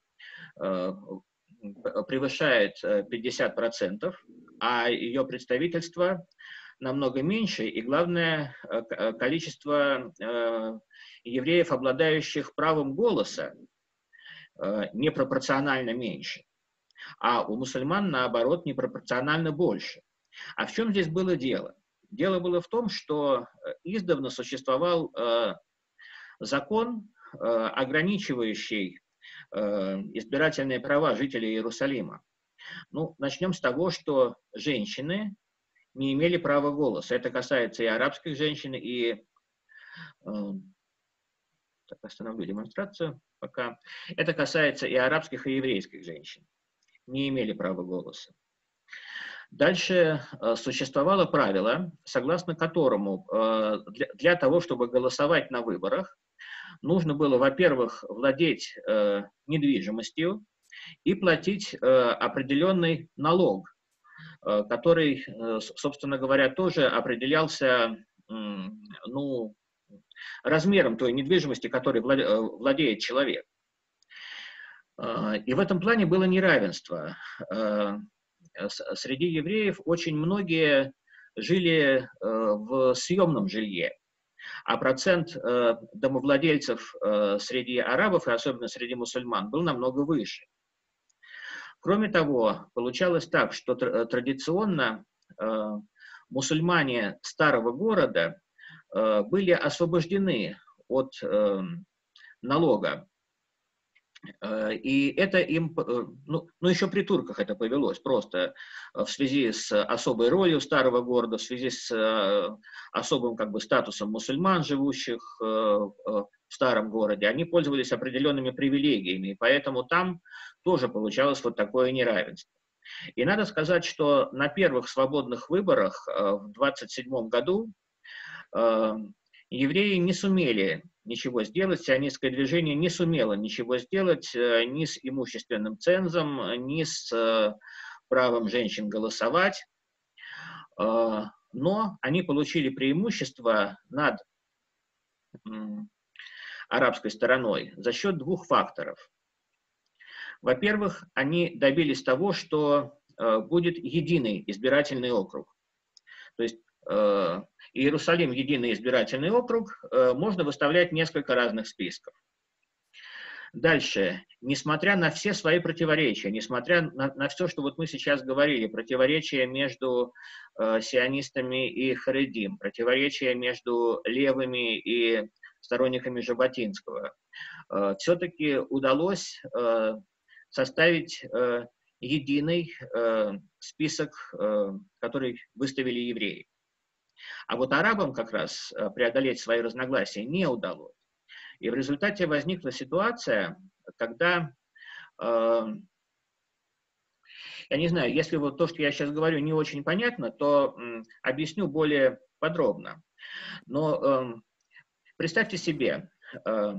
превышает пятьдесят процентов, а ее представительство намного меньше, и главное, количество э, евреев, обладающих правом голоса, э, непропорционально меньше, а у мусульман, наоборот, непропорционально больше. А в чем здесь было дело? Дело было в том, что издавна существовал э, закон, э, ограничивающий э, избирательные права жителей Иерусалима. Ну, начнем с того, что женщины не имели права голоса. Это касается и арабских женщин, и... Э, так, остановлю демонстрацию пока. Это касается и арабских, и еврейских женщин. Не имели права голоса. Дальше э, существовало правило, согласно которому э, для, для того, чтобы голосовать на выборах, нужно было, во-первых, владеть э, недвижимостью и платить э, определенный налог, который, собственно говоря, тоже определялся, ну, размером той недвижимости, которой владеет человек. И в этом плане было неравенство. Среди евреев очень многие жили в съемном жилье, а процент домовладельцев среди арабов, и особенно среди мусульман, был намного выше. Кроме того, получалось так, что традиционно э, мусульмане старого города э, были освобождены от э, налога. Э, и это им, э, ну, ну еще при турках это повелось, просто в связи с особой ролью старого города, в связи с э, особым как бы статусом мусульман, живущих э, в старом городе, они пользовались определенными привилегиями, и поэтому там тоже получалось вот такое неравенство. И надо сказать, что на первых свободных выборах э, в двадцать седьмом году э, евреи не сумели ничего сделать, сионистское движение не сумело ничего сделать э, ни с имущественным цензом, ни с э, правом женщин голосовать, э, но они получили преимущество над э, арабской стороной за счет двух факторов. Во-первых, они добились того, что э, будет единый избирательный округ. То есть э, Иерусалим единый избирательный округ, э, можно выставлять несколько разных списков. Дальше. Несмотря на все свои противоречия, несмотря на, на все, что вот мы сейчас говорили, противоречия между э, сионистами и харедим, противоречия между левыми и сторонниками Жаботинского, э, все-таки удалось э, составить э, единый э, список, э, который выставили евреи. А вот арабам как раз э, преодолеть свои разногласия не удалось. И в результате возникла ситуация, когда, э, я не знаю, если вот то, что я сейчас говорю, не очень понятно, то э, объясню более подробно. Но э, представьте себе, э,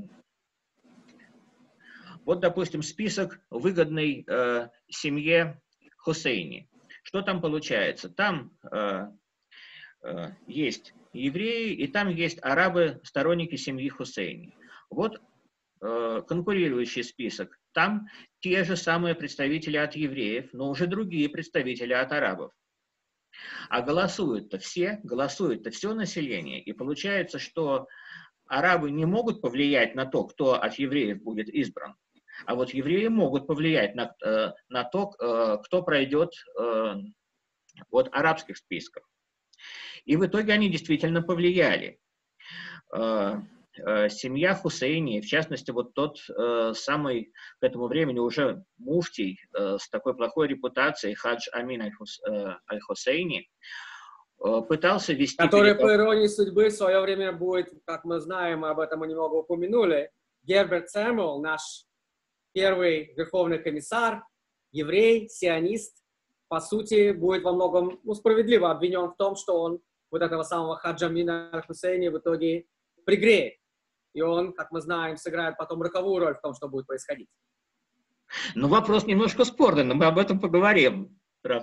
вот, допустим, список выгодной э, семье Хусейни. Что там получается? Там э, э, есть евреи, и там есть арабы, сторонники семьи Хусейни. Вот э, конкурирующий список. Там те же самые представители от евреев, но уже другие представители от арабов. А голосуют-то все, голосует-то все население. И получается, что арабы не могут повлиять на то, кто от евреев будет избран. А вот евреи могут повлиять на, э, на то, э, кто пройдет э, от арабских списков. И в итоге они действительно повлияли. Э, Семья Хусейни, в частности, вот тот э, самый к этому времени уже муфтий э, с такой плохой репутацией, Хадж Амин аль-Хусейни, э, пытался вести... Который, переговоры. по иронии судьбы, в свое время будет, как мы знаем, мы об этом мы немного упомянули, Герберт Сэмюэл, наш первый верховный комиссар, еврей, сионист, по сути, будет во многом ну, справедливо обвинен в том, что он вот этого самого Хаджа Амина аль-Хусейни в итоге пригреет. И он, как мы знаем, сыграет потом роковую роль в том, что будет происходить. Ну, вопрос немножко спорный, но мы об этом поговорим.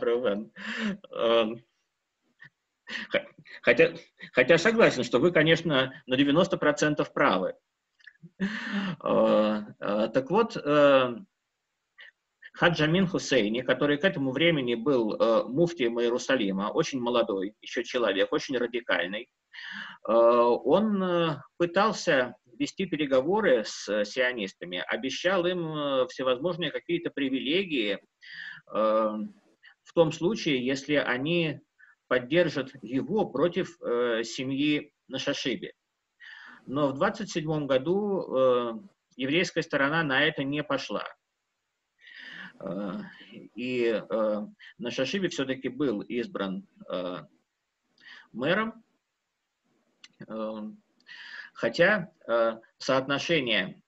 Хотя, хотя согласен, что вы, конечно, на девяносто процентов правы. Так вот, Хадж Амин Хусейни, который к этому времени был муфтием Иерусалима, очень молодой еще человек, очень радикальный, он пытался вести переговоры с сионистами, обещал им всевозможные какие-то привилегии в том случае, если они поддержат его против семьи Нашашиби. Но в двадцать седьмом году еврейская сторона на это не пошла. И Нашашиби все-таки был избран мэром, хотя соотношение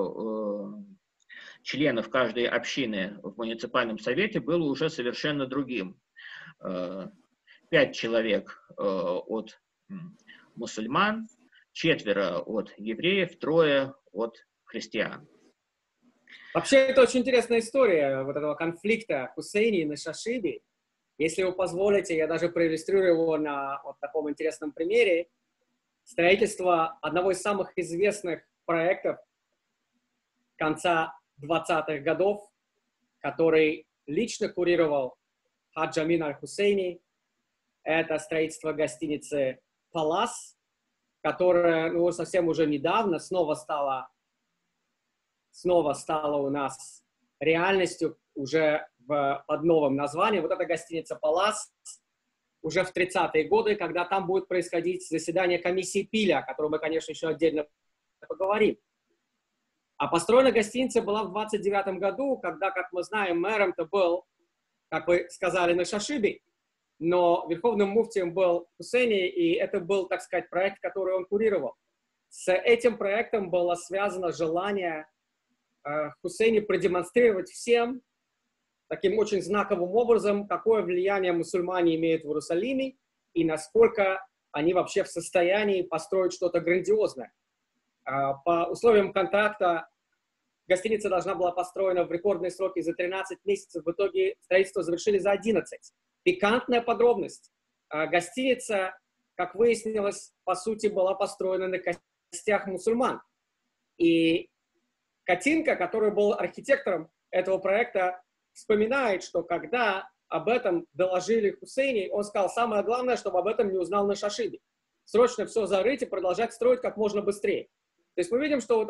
членов каждой общины в муниципальном совете было уже совершенно другим. Пять человек от мусульман, четверо от евреев, трое от христиан. Вообще, это очень интересная история вот этого конфликта Хусейни и Нашашиби. Если вы позволите, я даже проиллюстрирую его на вот таком интересном примере. Строительство одного из самых известных проектов конца двадцатых годов, который лично курировал Хадж Амин аль-Хусейни, это строительство гостиницы «Палас», которая ну, совсем уже недавно снова стала, снова стала у нас реальностью уже в, под новым названием. Вот эта гостиница «Палас» уже в тридцатые годы, когда там будет происходить заседание комиссии Пиля, о которой мы, конечно, еще отдельно поговорим. А построена гостиница была в двадцать девятом году, когда, как мы знаем, мэром-то был, как вы сказали, Нашашиби, но верховным муфтием был Хусейни, и это был, так сказать, проект, который он курировал. С этим проектом было связано желание э, Хусейни продемонстрировать всем таким очень знаковым образом, какое влияние мусульмане имеют в Иерусалиме и насколько они вообще в состоянии построить что-то грандиозное. Э, по условиям контракта гостиница должна была построена в рекордные сроки за тринадцать месяцев, в итоге строительство завершили за одиннадцать. Пикантная подробность. Гостиница, как выяснилось, по сути, была построена на костях мусульман. И Катинка, который был архитектором этого проекта, вспоминает, что когда об этом доложили Хусейни, он сказал, самое главное, чтобы об этом не узнал Нашашиби. Срочно все зарыть и продолжать строить как можно быстрее. То есть мы видим, что вот эта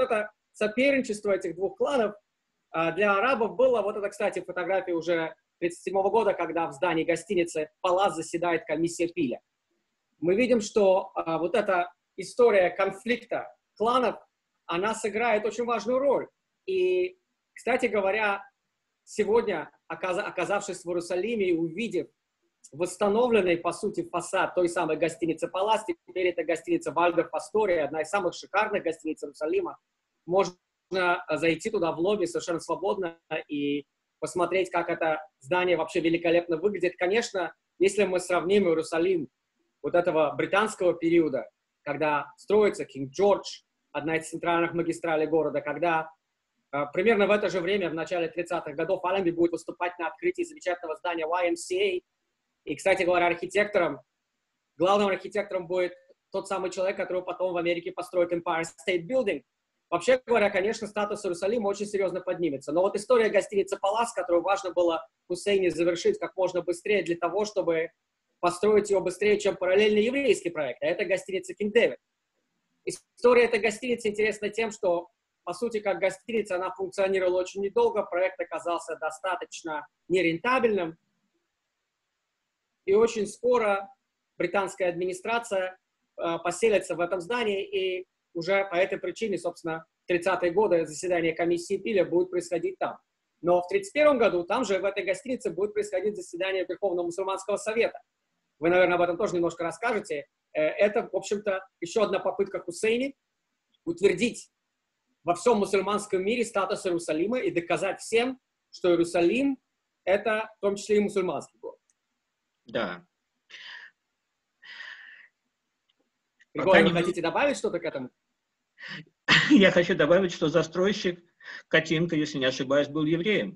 соперничество этих двух кланов для арабов было, вот это, кстати, фотография уже тридцать седьмого года, когда в здании гостиницы «Палас» заседает комиссия Пиля. Мы видим, что а, вот эта история конфликта кланов, она сыграет очень важную роль. И, кстати говоря, сегодня, оказавшись в Иерусалиме и увидев восстановленный, по сути, фасад той самой гостиницы «Палас», теперь это гостиница «Вальдорф Астория», одна из самых шикарных гостиниц Иерусалима, можно зайти туда в лобби совершенно свободно и посмотреть, как это здание вообще великолепно выглядит. Конечно, если мы сравним Иерусалим вот этого британского периода, когда строится Кинг Джордж, одна из центральных магистралей города, когда э, примерно в это же время, в начале тридцатых годов, Алленби будет выступать на открытии замечательного здания уай эм си эй. И, кстати говоря, архитектором, главным архитектором будет тот самый человек, который потом в Америке построит Empire State Building. Вообще говоря, конечно, статус Иерусалима очень серьезно поднимется. Но вот история гостиницы «Палас», которую важно было Хусейни завершить как можно быстрее для того, чтобы построить ее быстрее, чем параллельный еврейский проект. А это гостиница King David. История этой гостиницы интересна тем, что, по сути, как гостиница, она функционировала очень недолго, проект оказался достаточно нерентабельным. И очень скоро британская администрация э, поселится в этом здании, и уже по этой причине, собственно, в тридцатые годы заседание комиссии Пиля будет происходить там. Но в тридцать первом году там же, в этой гостинице, будет происходить заседание Верховного мусульманского совета. Вы, наверное, об этом тоже немножко расскажете. Это, в общем-то, еще одна попытка Хусейни утвердить во всем мусульманском мире статус Иерусалима и доказать всем, что Иерусалим – это в том числе и мусульманский город. Да. Григорий, вы хотите добавить что-то к этому? Я хочу добавить, что застройщик Катинка, если не ошибаюсь, был евреем.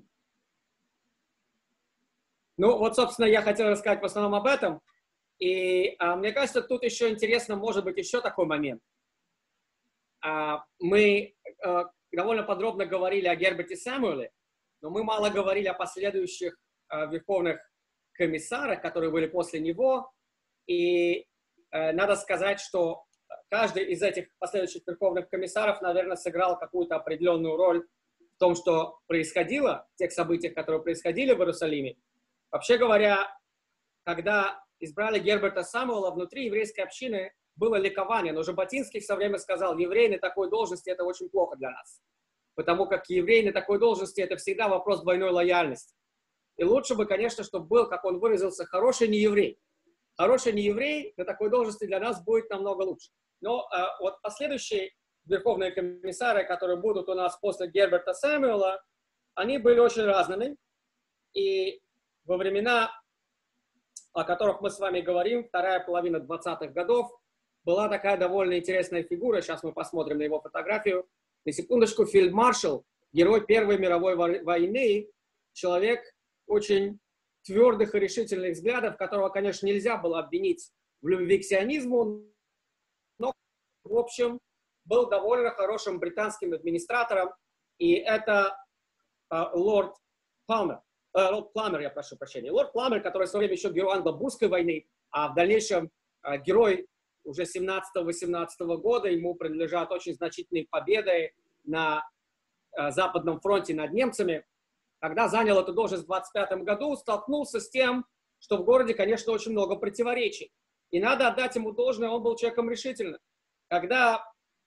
Ну, вот, собственно, я хотел рассказать в основном об этом. И а, мне кажется, тут еще интересно, может быть, еще такой момент. А, мы а, довольно подробно говорили о Герберте Сэмюэле, но мы мало говорили о последующих а, верховных комиссарах, которые были после него. И а, надо сказать, что каждый из этих последующих верховных комиссаров, наверное, сыграл какую-то определенную роль в том, что происходило, в тех событиях, которые происходили в Иерусалиме. Вообще говоря, когда избрали Герберта Сэмюэла, внутри еврейской общины было ликование, но Жаботинский в свое время сказал, еврей на такой должности – это очень плохо для нас, потому как еврей на такой должности – это всегда вопрос двойной лояльности. И лучше бы, конечно, чтобы был, как он выразился, хороший нееврей. Хороший нееврей на такой должности для нас будет намного лучше. Но а, вот последующие верховные комиссары, которые будут у нас после Герберта Сэмюэла, они были очень разными. И во времена, о которых мы с вами говорим, вторая половина двадцатых годов, была такая довольно интересная фигура. Сейчас мы посмотрим на его фотографию. На секундочку, фельдмаршал, герой Первой мировой войны, человек очень твердых и решительных взглядов, которого, конечно, нельзя было обвинить в любви к сионизму, но, в общем, был довольно хорошим британским администратором, и это э, лорд Палмер. Лорд Пламер, я прошу прощения. Лорд Пламер, который в свое время еще герой англо-бурской войны, а в дальнейшем э, герой уже семнадцатого-восемнадцатого года, ему принадлежат очень значительные победы на э, Западном фронте над немцами. Когда занял эту должность в двадцать пятом году, столкнулся с тем, что в городе, конечно, очень много противоречий. И надо отдать ему должное, он был человеком решительным. Когда,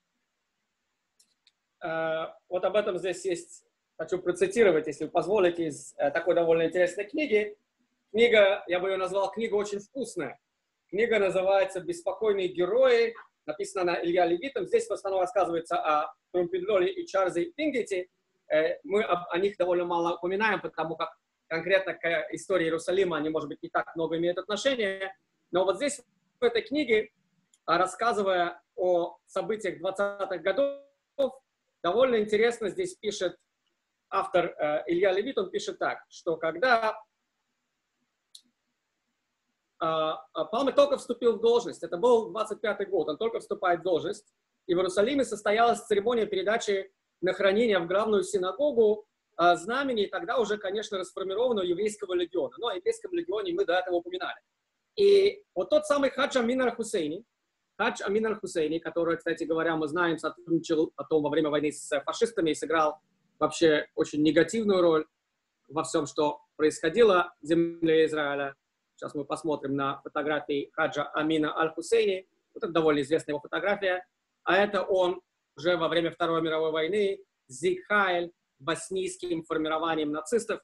э, вот об этом здесь есть, хочу процитировать, если вы позволите, из э, такой довольно интересной книги. Книга, я бы ее назвал, книга очень вкусная. Книга называется «Беспокойные герои», написана на Илья Левитом. Здесь в основном рассказывается о Трумпедлоле и Чарльзе Пингете. Мы о них довольно мало упоминаем, потому как конкретно к истории Иерусалима они, может быть, не так много имеют отношения. Но вот здесь, в этой книге, рассказывая о событиях двадцатых годов, довольно интересно здесь пишет автор Илья Левит, он пишет так, что когда Палмер только вступил в должность, это был двадцать пятый год, он только вступает в должность, и в Иерусалиме состоялась церемония передачи на хранение в главную синагогу э, знамени, тогда уже, конечно, расформированного еврейского легиона. Но о еврейском легионе мы до этого упоминали. И вот тот самый Хадж Амин аль-Хусейни, Хадж Амин аль-Хусейни, который, кстати говоря, мы знаем, сотрудничал потом во время войны с фашистами и сыграл вообще очень негативную роль во всем, что происходило в земле Израиля. Сейчас мы посмотрим на фотографии Хаджа Амина аль-Хусейни. Вот это довольно известная его фотография. А это он уже во время Второй мировой войны с Зиг Хайль, боснийским формированием нацистов.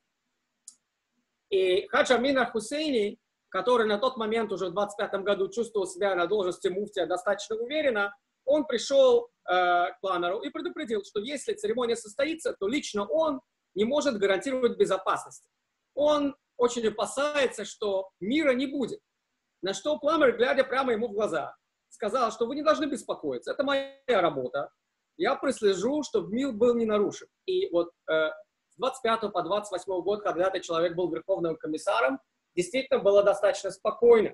И Хадж Амин аль-Хусейни, который на тот момент уже в двадцать пятом году чувствовал себя на должности муфтия достаточно уверенно, он пришел э, к планеру и предупредил, что если церемония состоится, то лично он не может гарантировать безопасность. Он очень опасается, что мира не будет. На что Пламер, глядя прямо ему в глаза, сказал, что вы не должны беспокоиться, это моя работа. Я прослежу, чтобы мир был не нарушен. И вот э, с двадцать пятого по двадцать восьмой год, когда этот человек был верховным комиссаром, действительно было достаточно спокойно.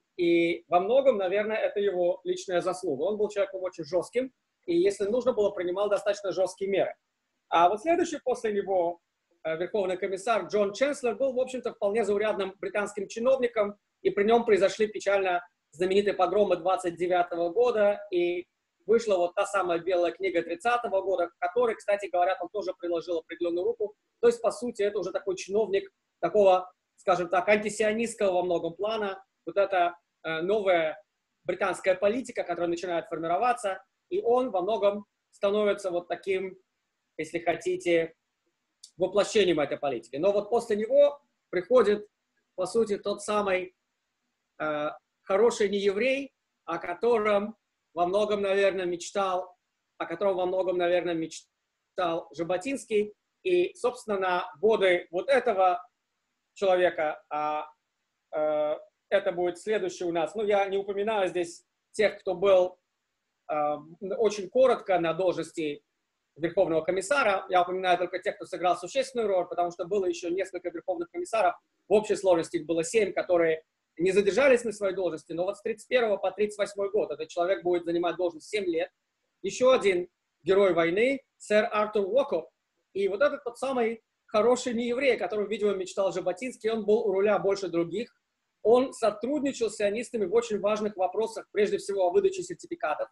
И во многом, наверное, это его личная заслуга. Он был человеком очень жестким, и если нужно было, принимал достаточно жесткие меры. А вот следующий после него э, верховный комиссар Джон Ченслер был, в общем-то, вполне заурядным британским чиновником, и при нем произошли печально знаменитые погромы двадцать девятого года, и вышла вот та самая белая книга тридцатого года, к которой, кстати говоря, он тоже приложил определенную руку. То есть, по сути, это уже такой чиновник такого, скажем так, антисионистского во многом плана. Вот эта э, новая британская политика, которая начинает формироваться, и он во многом становится вот таким, если хотите, воплощением этой политики. Но вот после него приходит, по сути, тот самый э, хороший нееврей, о котором во многом, наверное, мечтал, о котором во многом, наверное, мечтал Жаботинский. И, собственно, на годы вот этого человека, а э, это будет следующий у нас. Ну, я не упоминаю здесь тех, кто был э, очень коротко на должности верховного комиссара. Я упоминаю только тех, кто сыграл существенную роль, потому что было еще несколько верховных комиссаров. В общей сложности их было семь, которые не задержались на своей должности. Но вот с тридцать первого по тридцать восьмой год этот человек будет занимать должность семь лет. Еще один герой войны, сэр Артур Уокофф. И вот этот тот самый хороший нееврей, о котором, видимо, мечтал Жаботинский, он был у руля больше других. Он сотрудничал с сионистами в очень важных вопросах, прежде всего о выдаче сертификатов.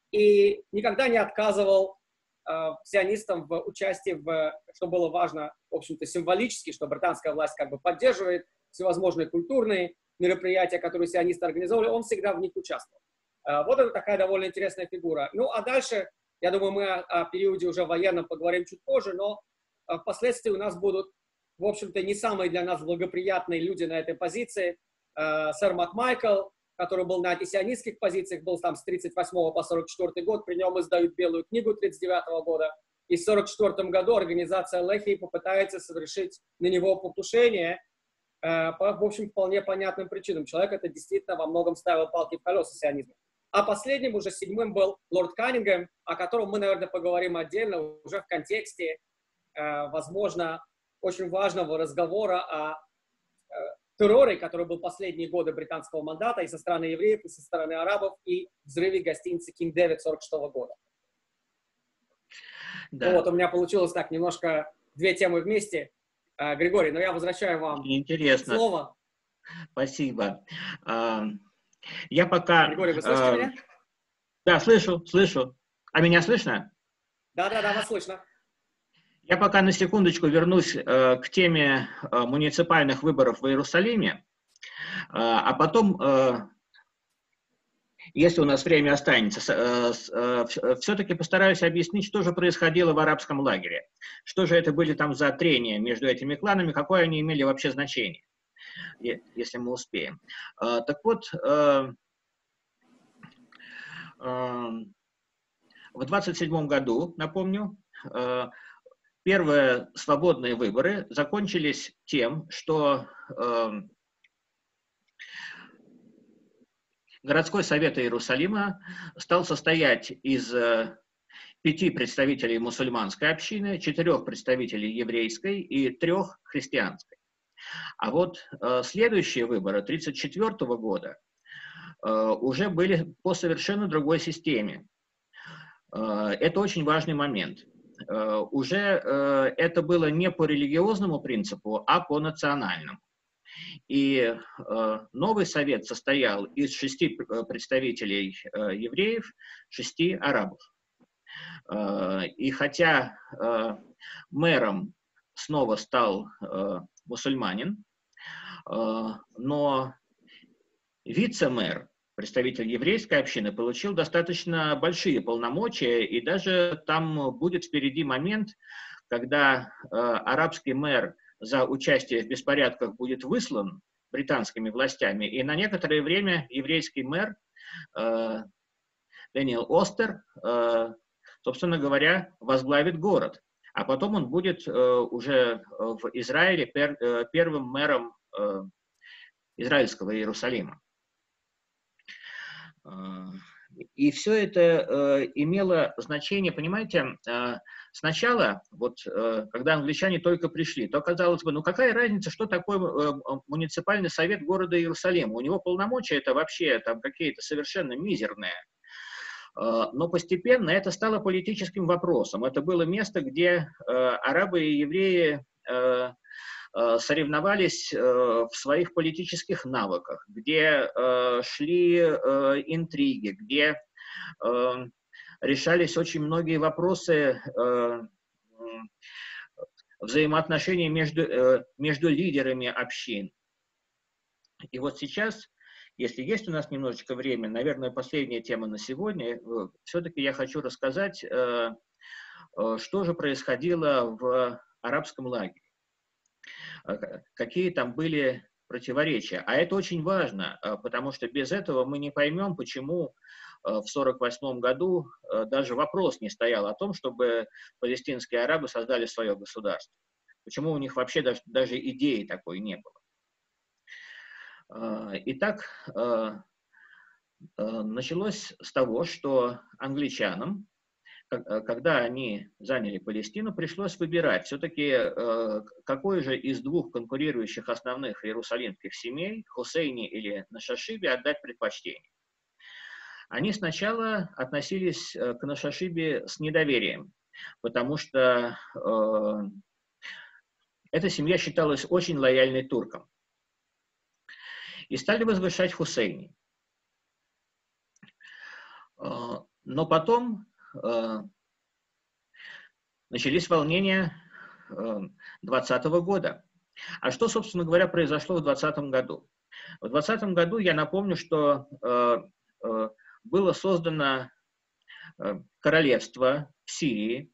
И никогда не отказывал э, сионистам в участии, в, что было важно, в общем-то, символически, что британская власть как бы поддерживает всевозможные культурные мероприятия, которые сионисты организовали, он всегда в них участвовал. Э, вот это такая довольно интересная фигура. Ну, а дальше, я думаю, мы о, о периоде уже военном поговорим чуть позже, но э, впоследствии у нас будут, в общем-то, не самые для нас благоприятные люди на этой позиции. Э, сэр Макмайкл, который был на антисионистских позициях, был там с тридцать восьмого по сорок четвёртый год, при нем издают Белую книгу тридцать девятого года, и в сорок четвёртом году организация Лехи попытается совершить на него покушение э, по, в общем, вполне понятным причинам. Человек это действительно во многом ставил палки в колеса сионизма. А последним, уже седьмым, был лорд Каннингем, о котором мы, наверное, поговорим отдельно, уже в контексте, э, возможно, очень важного разговора о э, терроре, который был последние годы британского мандата и со стороны евреев, и со стороны арабов, и взрыве гостиницы King David сорок шестого года. Да. Ну, вот у меня получилось так немножко две темы вместе. Uh, Григорий, но я возвращаю вам Интересно. Слово. Спасибо. Uh, я пока... Григорий, вы слышите uh, меня? Да, слышу, слышу. А меня слышно? Да-да-да, вас слышно. Я пока на секундочку вернусь э, к теме э, муниципальных выборов в Иерусалиме, э, а потом, э, если у нас время останется, э, э, все-таки постараюсь объяснить, что же происходило в арабском лагере, что же это были там за трения между этими кланами, какое они имели вообще значение, если мы успеем. Э, так вот, э, э, в двадцать седьмом году, напомню, э, первые свободные выборы закончились тем, что э, городской совет Иерусалима стал состоять из э, пяти представителей мусульманской общины, четырех представителей еврейской и трех христианской. А вот э, следующие выборы тысяча девятьсот тридцать четвёртого года э, уже были по совершенно другой системе. Э, это очень важный момент. Uh, уже uh, это было не по религиозному принципу, а по национальному. И э, новый совет состоял из шести представителей э, евреев, шести арабов. Э, и хотя э, мэром снова стал э, мусульманин, э, но вице-мэр, представитель еврейской общины, получил достаточно большие полномочия, и даже там будет впереди момент, когда э, арабский мэр за участие в беспорядках будет выслан британскими властями, и на некоторое время еврейский мэр э, Дэниел Остер, э, собственно говоря, возглавит город. А потом он будет э, уже в Израиле пер, э, первым мэром э, израильского Иерусалима. И все это э, имело значение, понимаете, э, сначала, вот, э, когда англичане только пришли, то казалось бы, ну какая разница, что такое э, муниципальный совет города Иерусалима? У него полномочия это вообще там какие-то совершенно мизерные. Э, но постепенно это стало политическим вопросом. Это было место, где э, арабы и евреи э, соревновались в своих политических навыках, где шли интриги, где решались очень многие вопросы взаимоотношений между, между лидерами общин. И вот сейчас, если есть у нас немножечко времени, наверное, последняя тема на сегодня, все-таки я хочу рассказать, что же происходило в арабском лагере. Какие там были противоречия. А это очень важно, потому что без этого мы не поймем, почему в сорок восьмом году даже вопрос не стоял о том, чтобы палестинские арабы создали свое государство. Почему у них вообще даже, даже идеи такой не было. Итак, началось с того, что англичанам, когда они заняли Палестину, пришлось выбирать все-таки, э, какой же из двух конкурирующих основных иерусалимских семей, Хусейни или Нашашиби, отдать предпочтение. Они сначала относились к Нашашиби с недоверием, потому что э, эта семья считалась очень лояльной туркам. И стали возвышать Хусейни. Э, но потом начались волнения двадцатого года. А что, собственно говоря, произошло в двадцатом году? В двадцатом году, я напомню, что было создано королевство в Сирии,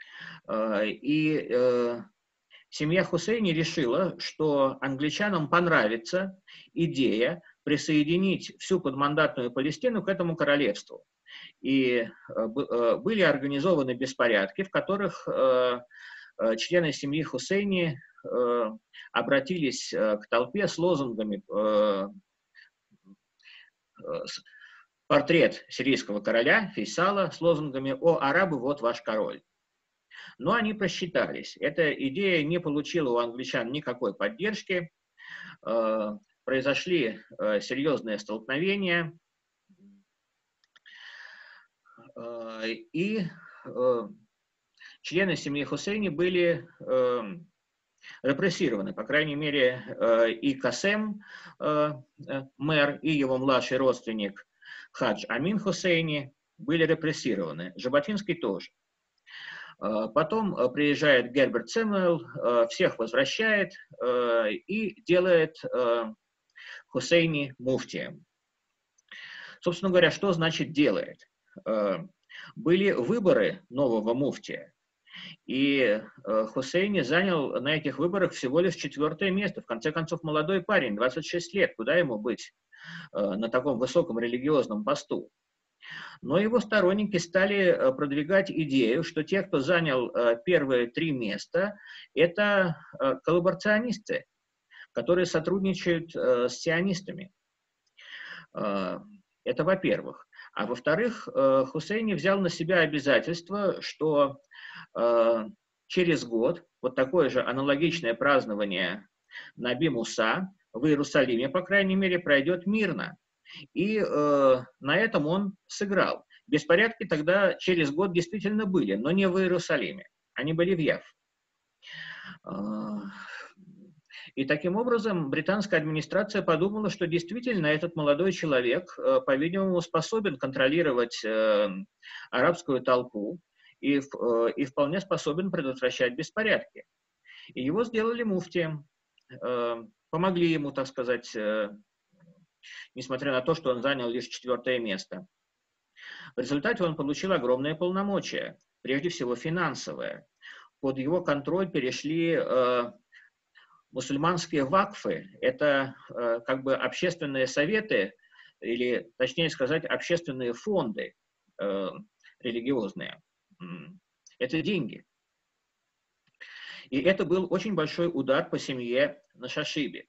и семья Хусейни решила, что англичанам понравится идея присоединить всю подмандатную Палестину к этому королевству. И были организованы беспорядки, в которых члены семьи Хусейни обратились к толпе с лозунгами: портрет сирийского короля Фейсала с лозунгами «О, арабы, вот ваш король». Но они просчитались. Эта идея не получила у англичан никакой поддержки. Произошли серьезные столкновения. И члены семьи Хусейни были репрессированы. По крайней мере, и Касем, мэр, и его младший родственник Хадж Амин Хусейни были репрессированы. Жаботинский тоже. Потом приезжает Герберт Сэмюэл, всех возвращает и делает Хусейни муфтием. Собственно говоря, что значит делает? Были выборы нового муфтия, и Хусейни занял на этих выборах всего лишь четвертое место. В конце концов, молодой парень, двадцать шесть лет, куда ему быть на таком высоком религиозном посту? Но его сторонники стали продвигать идею, что те, кто занял первые три места, это коллаборационисты, которые сотрудничают с сионистами. Это во-первых. А во-вторых, Хусейни взял на себя обязательство, что через год вот такое же аналогичное празднование Наби Муса в Иерусалиме, по крайней мере, пройдет мирно. И на этом он сыграл. Беспорядки тогда через год действительно были, но не в Иерусалиме. Они были в Яффе. И таким образом британская администрация подумала, что действительно этот молодой человек, по-видимому, способен контролировать арабскую толпу и, и вполне способен предотвращать беспорядки. И его сделали муфтием, помогли ему, так сказать, несмотря на то, что он занял лишь четвертое место. В результате он получил огромные полномочия, прежде всего финансовые. Под его контроль перешли э, мусульманские вакфы. Это э, как бы общественные советы, или, точнее сказать, общественные фонды э, религиозные. Это деньги. И это был очень большой удар по семье Нашашиби.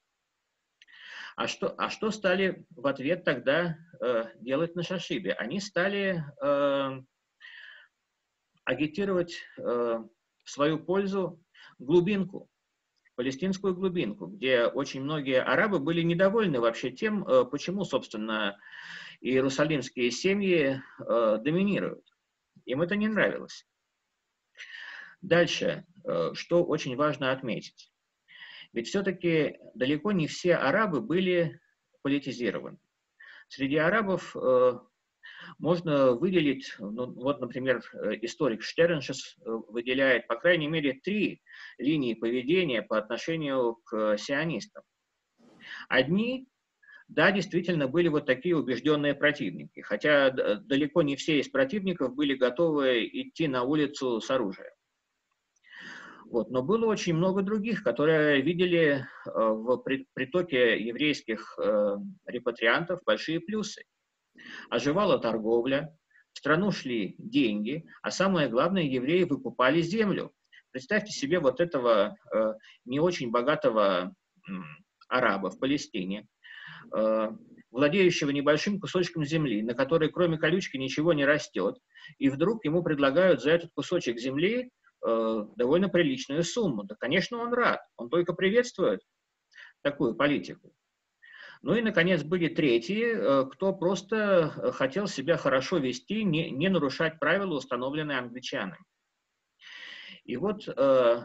А что, а что стали в ответ тогда э, делать Нашашиби? Они стали э, агитировать э, в свою пользу глубинку, палестинскую глубинку, где очень многие арабы были недовольны вообще тем, э, почему, собственно, иерусалимские семьи э, доминируют. Им это не нравилось. Дальше, э, что очень важно отметить. Ведь все-таки далеко не все арабы были политизированы. Среди арабов э, можно выделить, ну, вот, например, историк Штерншес выделяет, по крайней мере, три линии поведения по отношению к сионистам. Одни, да, действительно, были вот такие убежденные противники, хотя далеко не все из противников были готовы идти на улицу с оружием. Вот. Но было очень много других, которые видели э, в притоке еврейских э, репатриантов большие плюсы. Оживала торговля, в страну шли деньги, а самое главное, евреи выкупали землю. Представьте себе вот этого э, не очень богатого э, араба в Палестине, э, владеющего небольшим кусочком земли, на которой кроме колючки ничего не растет, и вдруг ему предлагают за этот кусочек земли довольно приличную сумму. Да, конечно, он рад, он только приветствует такую политику. Ну и, наконец, были третьи, кто просто хотел себя хорошо вести, не, не нарушать правила, установленные англичанами. И вот э,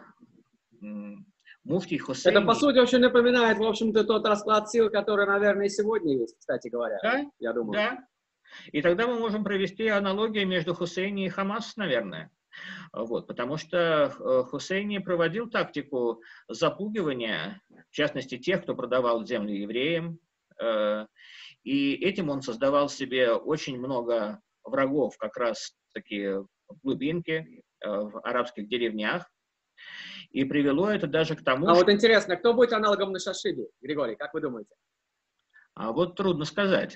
муфтий Хусейни... Это, по сути, очень напоминает, в общем-то, тот расклад сил, который, наверное, и сегодня есть, кстати говоря. Да, я думаю. Да. И тогда мы можем провести аналогию между Хусейни и Хамас, наверное. Вот, потому что Хусейни проводил тактику запугивания, в частности, тех, кто продавал землю евреям, э, и этим он создавал себе очень много врагов, как раз такие в глубинке, э, в арабских деревнях, и привело это даже к тому, А что... вот интересно, кто будет аналогом Нашашиби, Григорий, как вы думаете? А вот трудно сказать.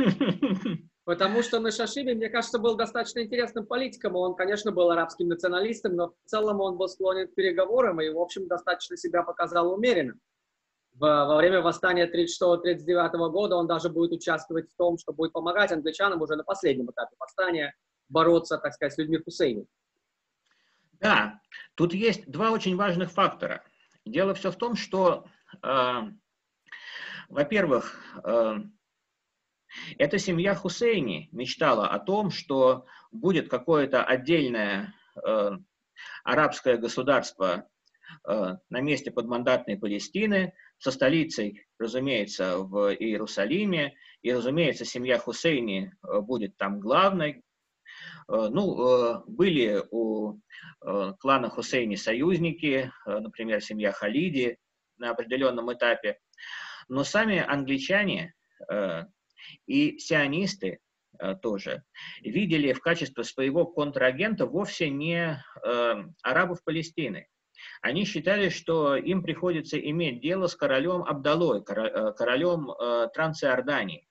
Потому что Нашашиби, мне кажется, был достаточно интересным политиком. Он, конечно, был арабским националистом, но в целом он был склонен к переговорам и, в общем, достаточно себя показал умеренным. Во время восстания тридцать шестого — тридцать девятого года он даже будет участвовать в том, что будет помогать англичанам уже на последнем этапе восстания бороться, так сказать, с людьми Хусейни. Да, тут есть два очень важных фактора. Дело все в том, что, э, во-первых, э, эта семья Хусейни мечтала о том, что будет какое-то отдельное э, арабское государство э, на месте подмандатной Палестины, со столицей, разумеется, в Иерусалиме, и, разумеется, семья Хусейни э, будет там главной. Э, ну, э, были у э, клана Хусейни союзники, э, например, семья Халиди на определенном этапе, но сами англичане э, и сионисты э, тоже видели в качестве своего контрагента вовсе не э, арабов Палестины. Они считали, что им приходится иметь дело с королем Абдалой, королем э, Трансиордании.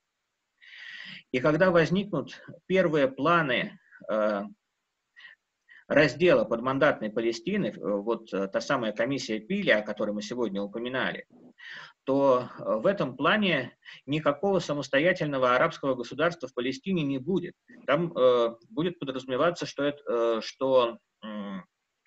И когда возникнут первые планы э, раздела подмандатной Палестины, вот та самая комиссия Пили, о которой мы сегодня упоминали, то в этом плане никакого самостоятельного арабского государства в Палестине не будет. Там э, будет подразумеваться, что, это, э, что э,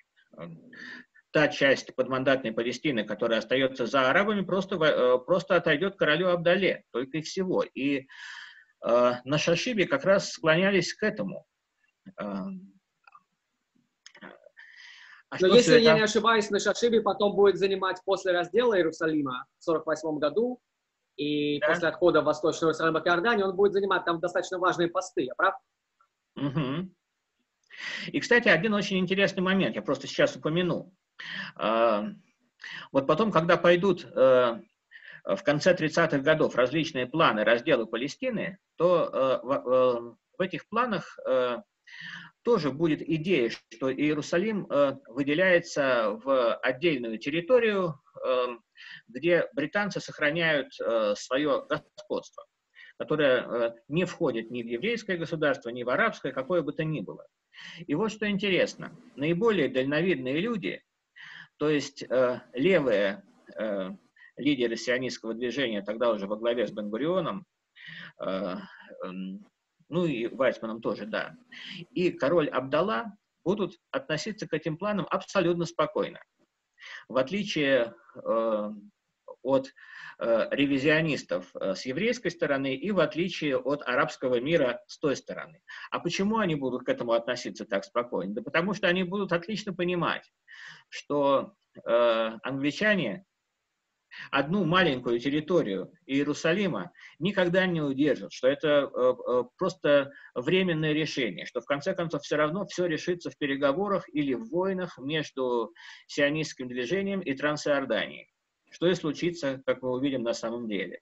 та часть подмандатной Палестины, которая остается за арабами, просто, э, просто отойдет королю Абдале, только и всего. И э, на Шашибе как раз склонялись к этому. Э, А Но что если все я не это? ошибаюсь, Нашашиби потом будет занимать после раздела Иерусалима в сорок восьмом году, и Да? после отхода Восточного Иерусалима к Иордании он будет занимать там достаточно важные посты, я прав? Мгм. И, кстати, один очень интересный момент, я просто сейчас упомяну. А, Вот потом, когда пойдут э, в конце тридцатых годов различные планы раздела Палестины, то э, в, э, в этих планах э, тоже будет идея, что Иерусалим э, выделяется в отдельную территорию, э, где британцы сохраняют э, свое господство, которое э, не входит ни в еврейское государство, ни в арабское, какое бы то ни было. И вот что интересно, наиболее дальновидные люди, то есть э, левые э, лидеры сионистского движения, тогда уже во главе с Бен-Гурионом, э, э, ну и Вайцманом тоже, да, и король Абдалла будут относиться к этим планам абсолютно спокойно. В отличие э, от э, ревизионистов э, с еврейской стороны и в отличие от арабского мира с той стороны. А почему они будут к этому относиться так спокойно? Да потому что они будут отлично понимать, что э, англичане одну маленькую территорию Иерусалима никогда не удержат, что это э, э, просто временное решение, что в конце концов все равно все решится в переговорах или в войнах между сионистским движением и Трансиорданией, что и случится, как мы увидим на самом деле.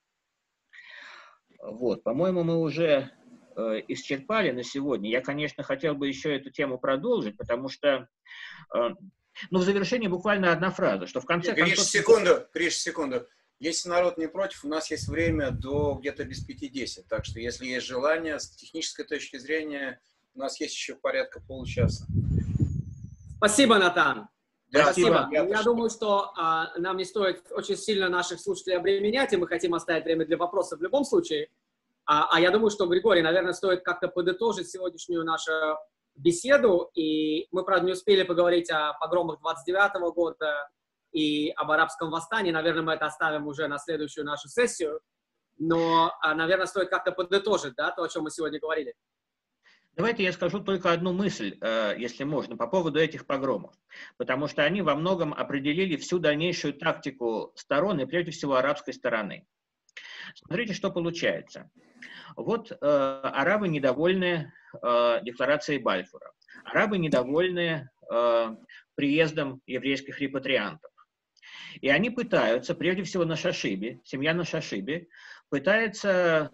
Вот, по-моему, мы уже э, исчерпали на сегодня. Я, конечно, хотел бы еще эту тему продолжить, потому что э, ну, в завершении буквально одна фраза, что в конце Гриш, концов... секунду, Гриш, секунду. Если народ не против, у нас есть время до где-то без пяти десять. Так что, если есть желание, с технической точки зрения, у нас есть еще порядка получаса. Спасибо, Натан. Да, Спасибо. я, Я думаю, что а, нам не стоит очень сильно наших слушателей обременять, и мы хотим оставить время для вопросов в любом случае. А, а я думаю, что, Григорий, наверное, стоит как-то подытожить сегодняшнюю нашу беседу. И мы, правда, не успели поговорить о погромах двадцать девятого года и об арабском восстании. Наверное, мы это оставим уже на следующую нашу сессию. Но, а, наверное, стоит как-то подытожить, да, то, о чем мы сегодня говорили. Давайте я скажу только одну мысль, если можно, по поводу этих погромов. Потому что они во многом определили всю дальнейшую тактику сторон, и прежде всего арабской стороны. Смотрите, что получается. Вот э, арабы недовольны э, декларацией Бальфура. Арабы недовольны э, приездом еврейских репатриантов. И они пытаются, прежде всего на Шашибе, семья на Шашибе, пытается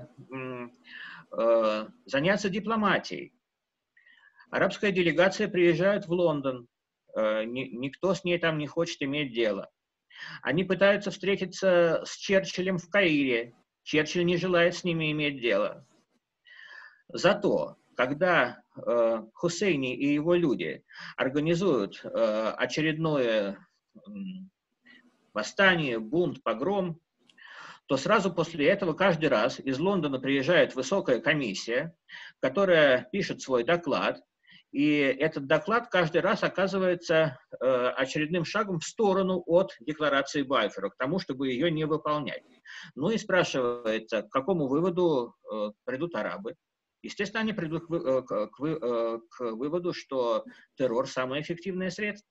э, заняться дипломатией. Арабская делегация приезжает в Лондон, э, ни, никто с ней там не хочет иметь дело. Они пытаются встретиться с Черчиллем в Каире, Черчилль не желает с ними иметь дело. Зато, когда э, Хусейни и его люди организуют э, очередное э, восстание, бунт, погром, то сразу после этого каждый раз из Лондона приезжает высокая комиссия, которая пишет свой доклад, и этот доклад каждый раз оказывается э, очередным шагом в сторону от декларации Бальфура, к тому, чтобы ее не выполнять. Ну и спрашивается, к какому выводу э, придут арабы. Естественно, они придут к, э, к, э, к выводу, что террор – самое эффективное средство.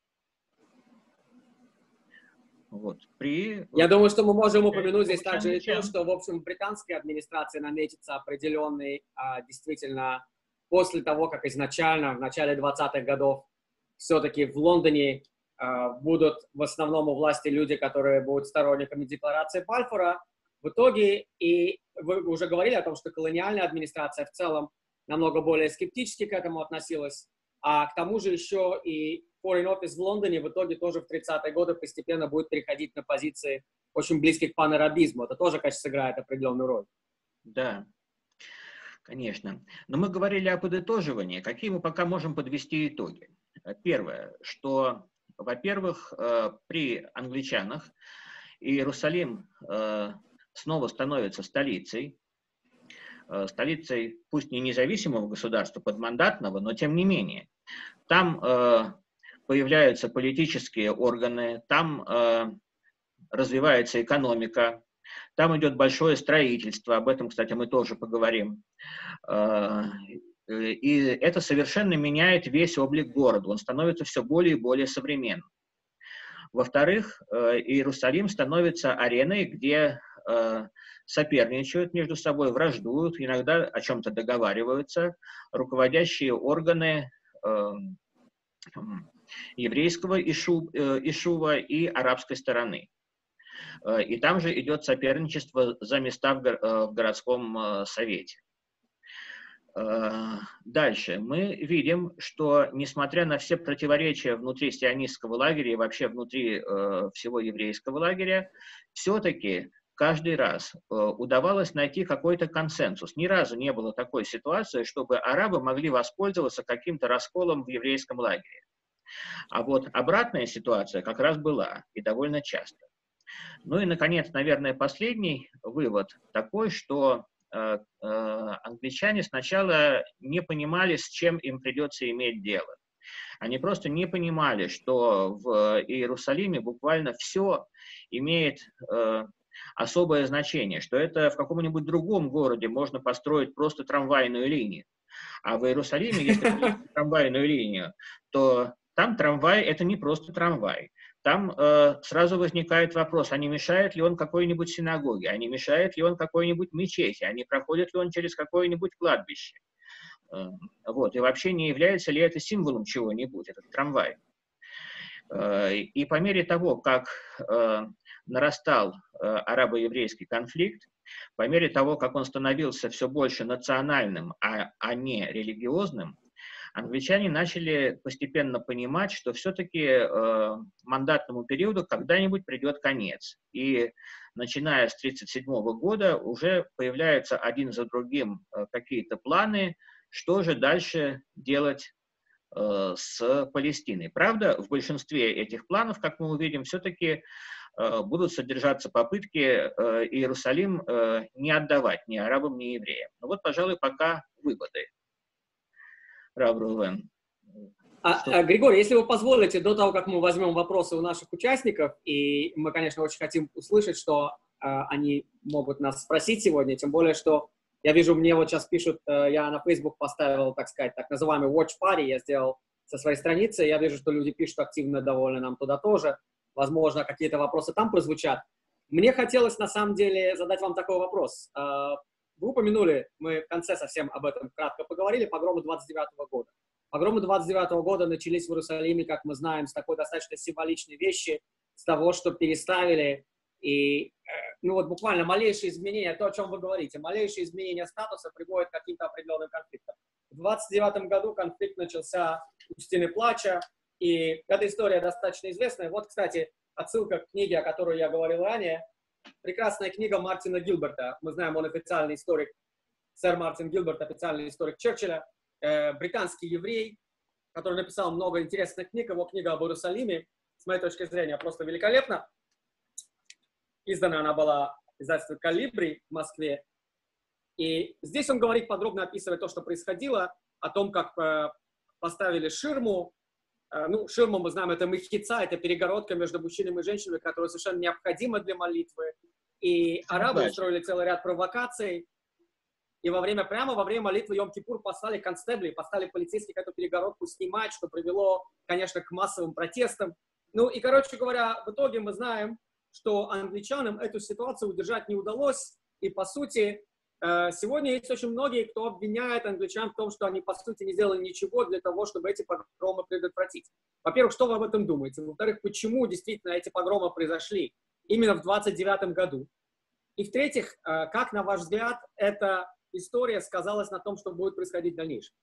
Вот. При... Я думаю, что мы можем упомянуть здесь также и то, что, в общем, британская администрация наметится определенный, а, действительно, после того, как изначально, в начале двадцатых годов, все-таки в Лондоне а, будут в основном у власти люди, которые будут сторонниками декларации Бальфура. В итоге, и вы уже говорили о том, что колониальная администрация в целом намного более скептически к этому относилась, а к тому же еще и Foreign Office в Лондоне в итоге тоже в тридцатые годы постепенно будет переходить на позиции очень близких к панарабизму. Это тоже, конечно, сыграет определенную роль. Да, конечно. Но мы говорили о подытоживании. Какие мы пока можем подвести итоги? Первое, что, во-первых, при англичанах Иерусалим снова становится столицей, столицей пусть не независимого государства, подмандатного, но тем не менее. Там появляются политические органы, там э, развивается экономика, там идет большое строительство, об этом, кстати, мы тоже поговорим. Э, и это совершенно меняет весь облик города, он становится все более и более современным. Во-вторых, Иерусалим становится ареной, где соперничают между собой, враждуют, иногда о чем-то договариваются руководящие органы еврейского ишува и арабской стороны. И там же идет соперничество за места в городском совете. Дальше мы видим, что несмотря на все противоречия внутри сионистского лагеря и вообще внутри всего еврейского лагеря, все-таки каждый раз удавалось найти какой-то консенсус. Ни разу не было такой ситуации, чтобы арабы могли воспользоваться каким-то расколом в еврейском лагере. А вот обратная ситуация как раз была, и довольно часто. Ну и, наконец, наверное, последний вывод такой, что э, э, англичане сначала не понимали, с чем им придется иметь дело. Они просто не понимали, что в Иерусалиме буквально все имеет э, особое значение, что это в каком-нибудь другом городе можно построить просто трамвайную линию. А в Иерусалиме, если построить трамвайную линию, то там трамвай — это не просто трамвай. Там э, сразу возникает вопрос, а не мешает ли он какой-нибудь синагоге, а не мешает ли он какой-нибудь мечети, а не проходит ли он через какое-нибудь кладбище. Э, вот. И вообще не является ли это символом чего-нибудь, этот трамвай. Э, и по мере того, как э, нарастал э, арабо-еврейский конфликт, по мере того, как он становился все больше национальным, а, а не религиозным, англичане начали постепенно понимать, что все-таки э, мандатному периоду когда-нибудь придет конец. И начиная с тысяча девятьсот тридцать седьмого года уже появляются один за другим э, какие-то планы, что же дальше делать э, с Палестиной. Правда, в большинстве этих планов, как мы увидим, все-таки э, будут содержаться попытки э, Иерусалим э, не отдавать ни арабам, ни евреям. Ну вот, пожалуй, пока выводы. Рав Рувен. А, а, Григорий, если вы позволите, до того, как мы возьмем вопросы у наших участников, и мы, конечно, очень хотим услышать, что а, они могут нас спросить сегодня, тем более, что я вижу, мне вот сейчас пишут, а, я на Facebook поставил, так сказать, так называемый watch party, я сделал со своей страницы, я вижу, что люди пишут активно довольно нам туда тоже, возможно, какие-то вопросы там прозвучат. Мне хотелось, на самом деле, задать вам такой вопрос. А, Вы упомянули, мы в конце совсем об этом кратко поговорили, погромы двадцать девятого года. Погромы двадцать девятого года начались в Иерусалиме, как мы знаем, с такой достаточно символичной вещи, с того, что переставили, и, ну вот буквально малейшие изменения, то, о чем вы говорите, малейшие изменения статуса приводят к каким-то определенным конфликтам. В двадцать девятом году конфликт начался у Стены Плача, и эта история достаточно известная. Вот, кстати, отсылка к книге, о которой я говорил ранее. Прекрасная книга Мартина Гилберта. Мы знаем, он официальный историк, сэр Мартин Гилберт, официальный историк Черчилля, э, британский еврей, который написал много интересных книг. Его книга об Иерусалиме, с моей точки зрения, просто великолепна. Издана она была издательством «Калибри» в Москве. И здесь он говорит, подробно описывает то, что происходило, о том, как э, поставили ширму. Ну, ширма, мы знаем, это мехица, это перегородка между мужчиной и женщиной, которая совершенно необходима для молитвы. И арабы устроили целый ряд провокаций. И во время, прямо во время молитвы Йом-Кипур послали констебли, послали полицейских эту перегородку снимать, что привело, конечно, к массовым протестам. Ну и, короче говоря, в итоге мы знаем, что англичанам эту ситуацию удержать не удалось. И, по сути, сегодня есть очень многие, кто обвиняет англичан в том, что они, по сути, не сделали ничего для того, чтобы эти погромы предотвратить. Во-первых, что вы об этом думаете? Во-вторых, почему действительно эти погромы произошли именно в двадцать девятом году? И в-третьих, как, на ваш взгляд, эта история сказалась на том, что будет происходить в дальнейшем?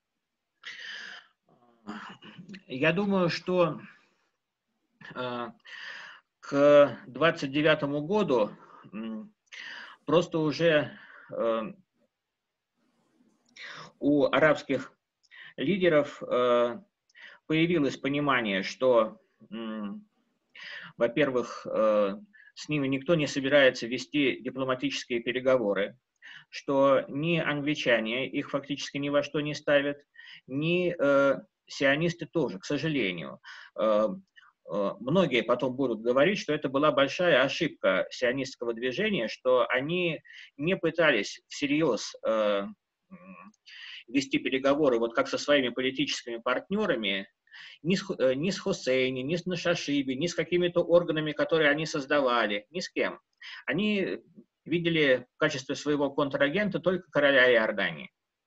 Я думаю, что э, к двадцать девятому году э, просто уже э, у арабских лидеров э, появилось понимание, что, э, во-первых, э, с ними никто не собирается вести дипломатические переговоры, что ни англичане их фактически ни во что не ставят, ни э, сионисты тоже, к сожалению. Э, э, многие потом будут говорить, что это была большая ошибка сионистского движения, что они не пытались всерьез э, вести переговоры вот как со своими политическими партнерами, ни с, ни с Хусейни, ни с Нашашиби, ни с какими-то органами, которые они создавали, ни с кем. Они видели в качестве своего контрагента только короля Иордании.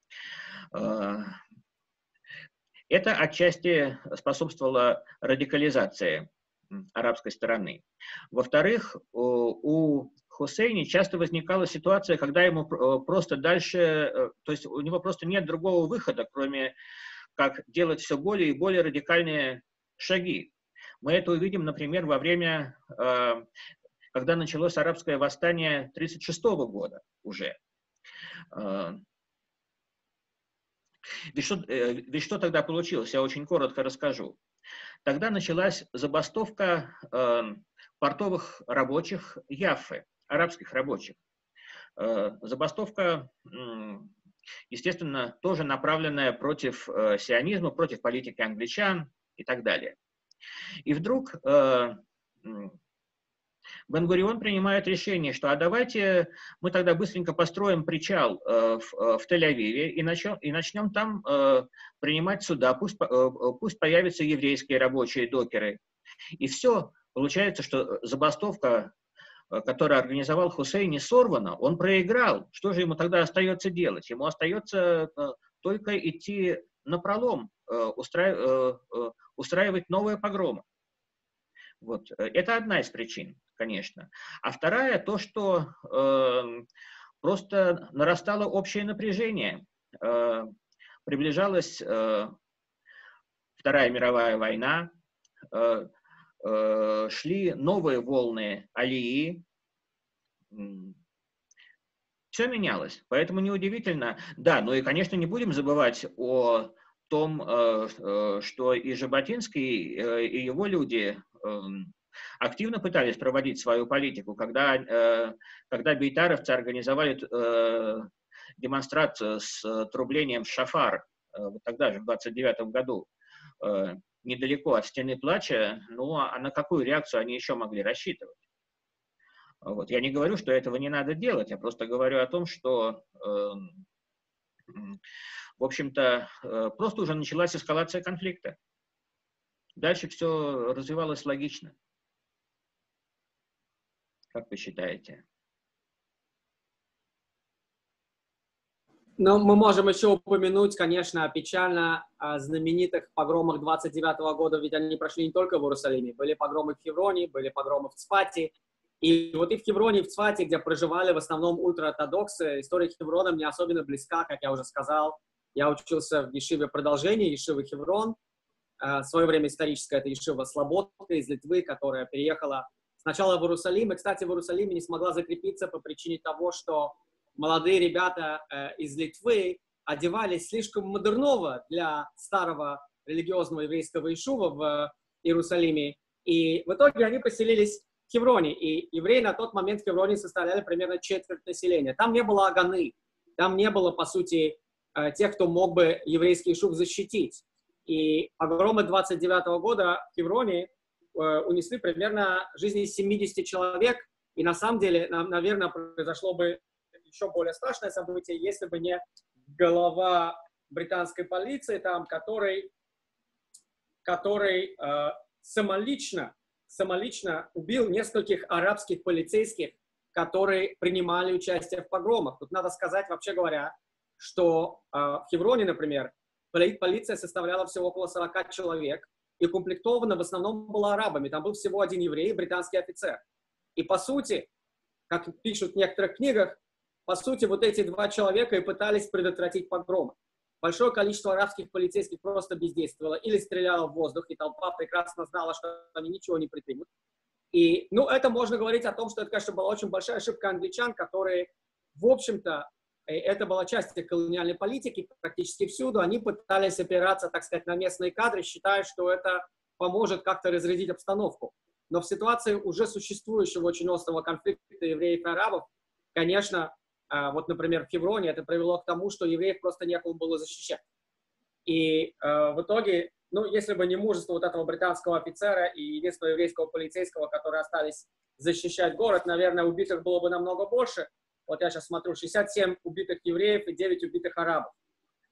Это отчасти способствовало радикализации арабской стороны. Во-вторых, у Хусейни часто возникала ситуация, когда ему просто дальше, то есть у него просто нет другого выхода, кроме как делать все более и более радикальные шаги. Мы это увидим, например, во время, когда началось арабское восстание тысяча девятьсот тридцать шестого года уже. Ведь что, ведь что тогда получилось, я очень коротко расскажу. Тогда началась забастовка э, портовых рабочих Яффы, арабских рабочих. Э, забастовка, э, естественно, тоже направленная против э, сионизма, против политики англичан и так далее. И вдруг э, Бен-Гурион принимает решение, что а давайте мы тогда быстренько построим причал э, в, в Тель-Авиве и начнем, и начнем там э, принимать суда, пусть, э, пусть появятся еврейские рабочие докеры. И все, получается, что забастовка, э, которую организовал Хусейни, сорвана, он проиграл. Что же ему тогда остается делать? Ему остается э, только идти напролом, э, устраив, э, э, устраивать новые погромы. Вот. Это одна из причин, конечно. А вторая, то, что э, просто нарастало общее напряжение. Э, приближалась э, Вторая мировая война, э, э, шли новые волны алии. Все менялось, поэтому неудивительно. Да, ну и, конечно, не будем забывать о том, что и Жаботинский, и его люди активно пытались проводить свою политику, когда, когда бейтаровцы организовали демонстрацию с трублением шафар, вот тогда же, в двадцать девятом году, недалеко от Стены Плача, ну а на какую реакцию они еще могли рассчитывать? Вот. Я не говорю, что этого не надо делать, я просто говорю о том, что в общем-то, просто уже началась эскалация конфликта. Дальше все развивалось логично. Как вы считаете? Ну, мы можем еще упомянуть, конечно, печально о знаменитых погромах двадцать девятого года, ведь они прошли не только в Иерусалиме. Были погромы в Хевроне, были погромы в Цфате. И вот и в Хевроне, и в Цфате, где проживали в основном ультраортодоксы, история Хеврона мне особенно близка, как я уже сказал. Я учился в Ешиве продолжения, Ешивы Хеврон. В свое время историческая это Ешива Слободка из Литвы, которая переехала сначала в Иерусалим. И, кстати, в Иерусалиме не смогла закрепиться по причине того, что молодые ребята из Литвы одевались слишком модерново для старого религиозного еврейского Ешува в Иерусалиме. И в итоге они поселились в Хевроне. И евреи на тот момент в Хевроне составляли примерно четверть населения. Там не было аганы, там не было, по сути, тех, кто мог бы еврейский Ешув защитить. И погромы двадцать девятого года в Хевроне э, унесли примерно жизни семидесяти человек. И на самом деле, на, наверное, произошло бы еще более страшное событие, если бы не глава британской полиции, там, который, который э, самолично, самолично убил нескольких арабских полицейских, которые принимали участие в погромах. Тут надо сказать, вообще говоря, что э, в Хевроне, например, полиция составляла всего около сорока человек и укомплектована в основном была арабами. Там был всего один еврей, британский офицер. И по сути, как пишут в некоторых книгах, по сути, вот эти два человека и пытались предотвратить погромы. Большое количество арабских полицейских просто бездействовало или стреляло в воздух, и толпа прекрасно знала, что они ничего не предпримут. И, ну, это можно говорить о том, что это, конечно, была очень большая ошибка англичан, которые, в общем-то, это была часть их колониальной политики практически всюду. Они пытались опираться, так сказать, на местные кадры, считая, что это поможет как-то разрядить обстановку. Но в ситуации уже существующего очень острого конфликта евреев и арабов, конечно, вот, например, в Хевроне это привело к тому, что евреев просто некому было защищать. И э, в итоге, ну, если бы не мужество вот этого британского офицера и единственного еврейского полицейского, которые остались защищать город, наверное, убитых было бы намного больше. Вот я сейчас смотрю, шестьдесят семь убитых евреев и девять убитых арабов.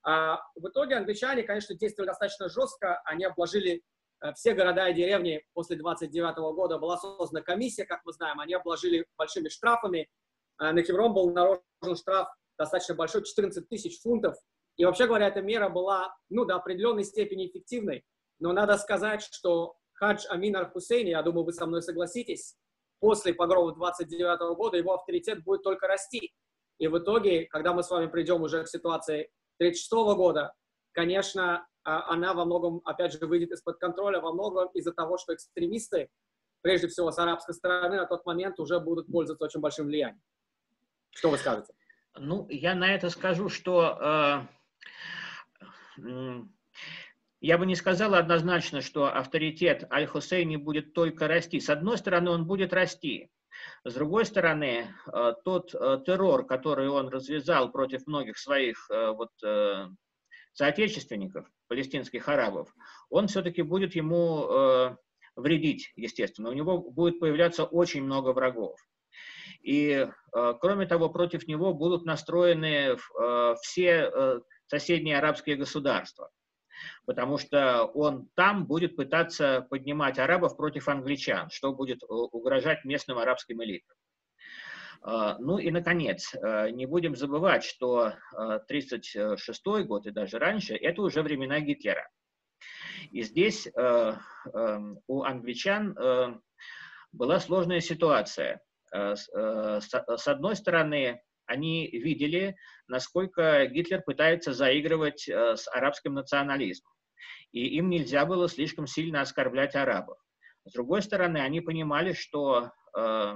А в итоге англичане, конечно, действовали достаточно жестко. Они обложили все города и деревни. После двадцать девятого года была создана комиссия, как мы знаем. Они обложили большими штрафами. На Хеврон был наложен штраф достаточно большой, четырнадцать тысяч фунтов. И вообще говоря, эта мера была, ну, до определенной степени эффективной. Но надо сказать, что Хадж Амин аль-Хусейни, я думаю, вы со мной согласитесь, после погромов двадцать девятого года его авторитет будет только расти. И в итоге, когда мы с вами придем уже к ситуации тридцать шестого года, конечно, она во многом, опять же, выйдет из-под контроля, во многом из-за того, что экстремисты, прежде всего с арабской стороны, на тот момент уже будут пользоваться очень большим влиянием. Что вы скажете? Ну, я на это скажу, что э, я бы не сказал однозначно, что авторитет Аль-Хусейни будет только расти. С одной стороны, он будет расти. С другой стороны, э, тот э, террор, который он развязал против многих своих э, вот, э, соотечественников, палестинских арабов, он все-таки будет ему э, вредить, естественно. У него будет появляться очень много врагов. И, э, кроме того, против него будут настроены э, все э, соседние арабские государства, потому что он там будет пытаться поднимать арабов против англичан, что будет угрожать местным арабским элитам. Э, ну и, наконец, э, не будем забывать, что э, тридцать шестой год и даже раньше – это уже времена Гитлера. И здесь э, э, у англичан э, была сложная ситуация. С одной стороны, они видели, насколько Гитлер пытается заигрывать с арабским национализмом, и им нельзя было слишком сильно оскорблять арабов. С другой стороны, они понимали, что э,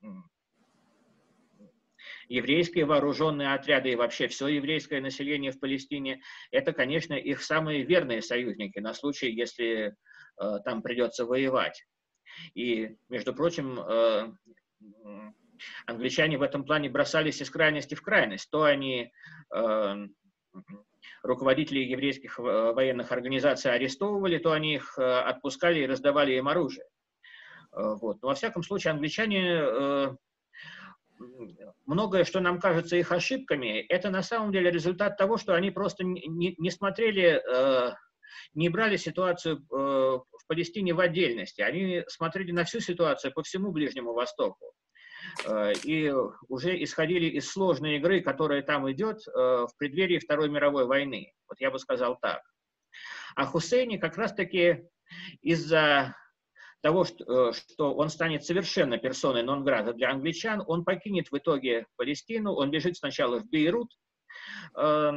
еврейские вооруженные отряды и вообще все еврейское население в Палестине – это, конечно, их самые верные союзники на случай, если э, там придется воевать. И, между прочим, э, англичане в этом плане бросались из крайности в крайность. То они э, руководителей еврейских военных организаций арестовывали, то они их э, отпускали и раздавали им оружие. Э, вот. Но, во всяком случае, англичане, э, многое, что нам кажется их ошибками, это на самом деле результат того, что они просто не, не смотрели, э, не брали ситуацию э, в Палестине в отдельности. Они смотрели на всю ситуацию по всему Ближнему Востоку. Э, и уже исходили из сложной игры, которая там идет э, в преддверии Второй мировой войны. Вот я бы сказал так. А Хусейни как раз-таки из-за того, что, что он станет совершенно персоной нон-грата для англичан, он покинет в итоге Палестину, он бежит сначала в Бейрут, э,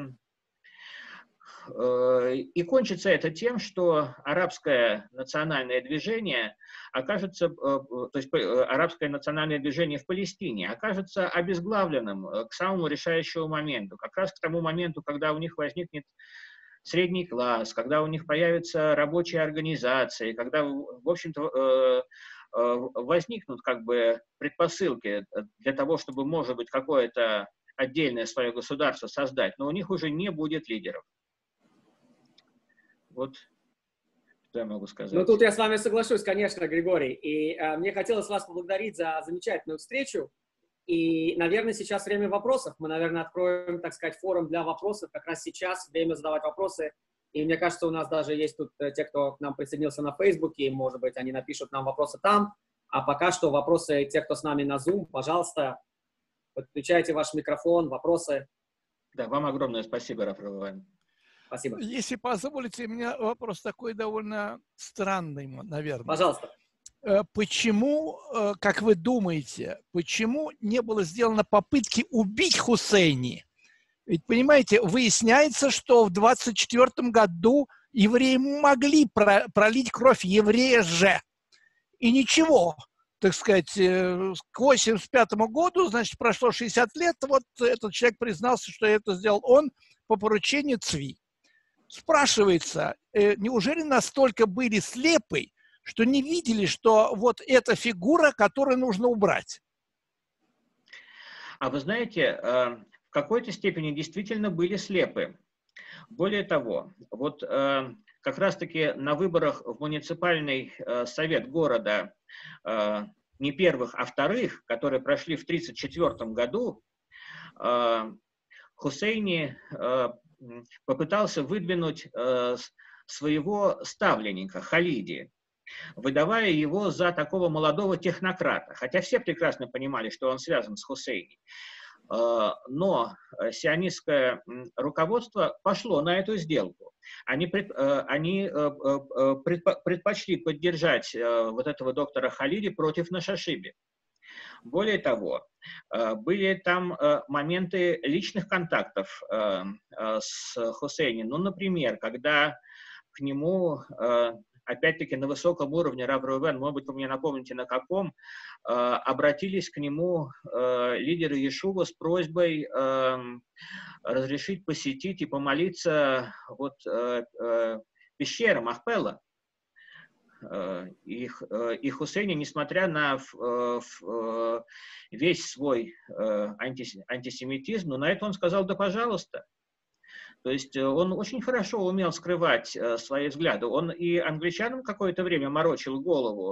и кончится это тем, что арабское национальное движение окажется, то есть арабское национальное движение в Палестине окажется обезглавленным к самому решающему моменту, как раз к тому моменту, когда у них возникнет средний класс, когда у них появятся рабочие организации, когда, в общем-то, возникнут как бы предпосылки для того, чтобы, может быть, какое-то отдельное свое государство создать, но у них уже не будет лидеров. Вот что я могу сказать. Ну, тут я с вами соглашусь, конечно, Григорий. И э, мне хотелось вас поблагодарить за замечательную встречу. И, наверное, сейчас время вопросов. Мы, наверное, откроем, так сказать, форум для вопросов. Как раз сейчас время задавать вопросы. И мне кажется, у нас даже есть тут э, те, кто к нам присоединился на Фейсбуке. И, может быть, они напишут нам вопросы там. А пока что вопросы тех, кто с нами на Zoom, пожалуйста, подключайте ваш микрофон, вопросы. Да, вам огромное спасибо, Рафаэль Иванович. Спасибо. Если позволите, у меня вопрос такой довольно странный, наверное. Пожалуйста. Почему, как вы думаете, почему не было сделано попытки убить Хусейни? Ведь, понимаете, выясняется, что в двадцать четвёртом году евреи могли пролить кровь еврея же. И ничего, так сказать, к восемьдесят пятому году, значит, прошло шестьдесят лет, вот этот человек признался, что это сделал он по поручению ЦВИ. Спрашивается, э, неужели настолько были слепы, что не видели, что вот эта фигура, которую нужно убрать? А вы знаете, э, в какой-то степени действительно были слепы. Более того, вот э, как раз-таки на выборах в муниципальный э, совет города, э, не первых, а вторых, которые прошли в тысяча девятьсот тридцать четвёртом году, э, Хусейни э, попытался выдвинуть э, своего ставленника Халиди, выдавая его за такого молодого технократа. Хотя все прекрасно понимали, что он связан с Хусейни. Но сионистское руководство пошло на эту сделку. Они, пред, они предпочли поддержать вот этого доктора Халиди против Нашашиби. Более того, были там моменты личных контактов с Хусейни. Ну, например, когда к нему, опять-таки на высоком уровне, Рав Рувен, может быть, вы мне напомните, на каком, обратились к нему лидеры Ешува с просьбой разрешить посетить и помолиться вот пещеры Махпела. И, и Хусейни, несмотря на весь свой антисемитизм, но на это он сказал: да, пожалуйста. То есть он очень хорошо умел скрывать свои взгляды. Он и англичанам какое-то время морочил голову,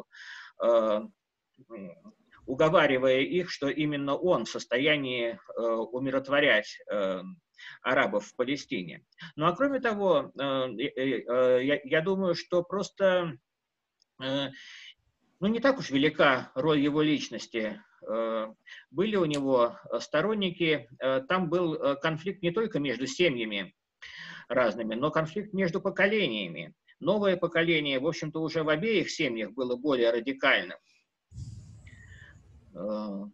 уговаривая их, что именно он в состоянии умиротворять арабов в Палестине. Ну а кроме того, я, я думаю, что просто ну, не так уж велика роль его личности. Были у него сторонники, там был конфликт не только между семьями разными, но конфликт между поколениями. Новое поколение, в общем-то, уже в обеих семьях было более радикальным. А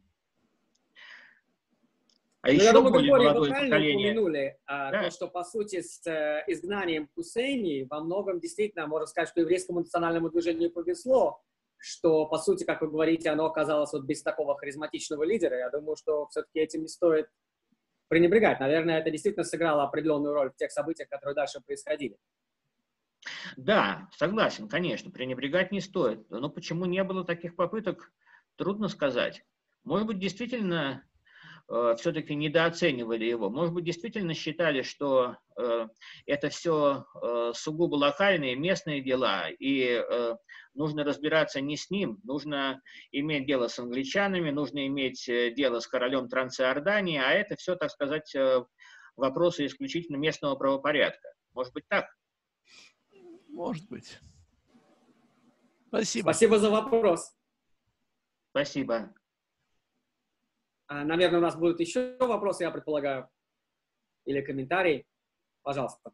ну, еще я думаю, более Григорий, молодое вы правильно поколение. упомянули, а, Да. то, что, по сути, с э, изгнанием Хусейни во многом действительно, можно сказать, что еврейскому национальному движению повезло, что, по сути, как вы говорите, оно оказалось вот без такого харизматичного лидера. Я думаю, что все-таки этим не стоит пренебрегать. Наверное, это действительно сыграло определенную роль в тех событиях, которые дальше происходили. Да, согласен, конечно, пренебрегать не стоит. Но почему не было таких попыток, трудно сказать. Может быть, действительно э, все-таки недооценивали его. Может быть, действительно считали, что э, это все э, сугубо локальные, местные дела, и э, нужно разбираться не с ним, нужно иметь дело с англичанами, нужно иметь дело с королем Трансиордании, а это все, так сказать, э, вопросы исключительно местного правопорядка. Может быть, так? Может быть. Спасибо. Спасибо за вопрос. Спасибо. А, наверное, у нас будут еще вопросы, я предполагаю, или комментарии. Пожалуйста.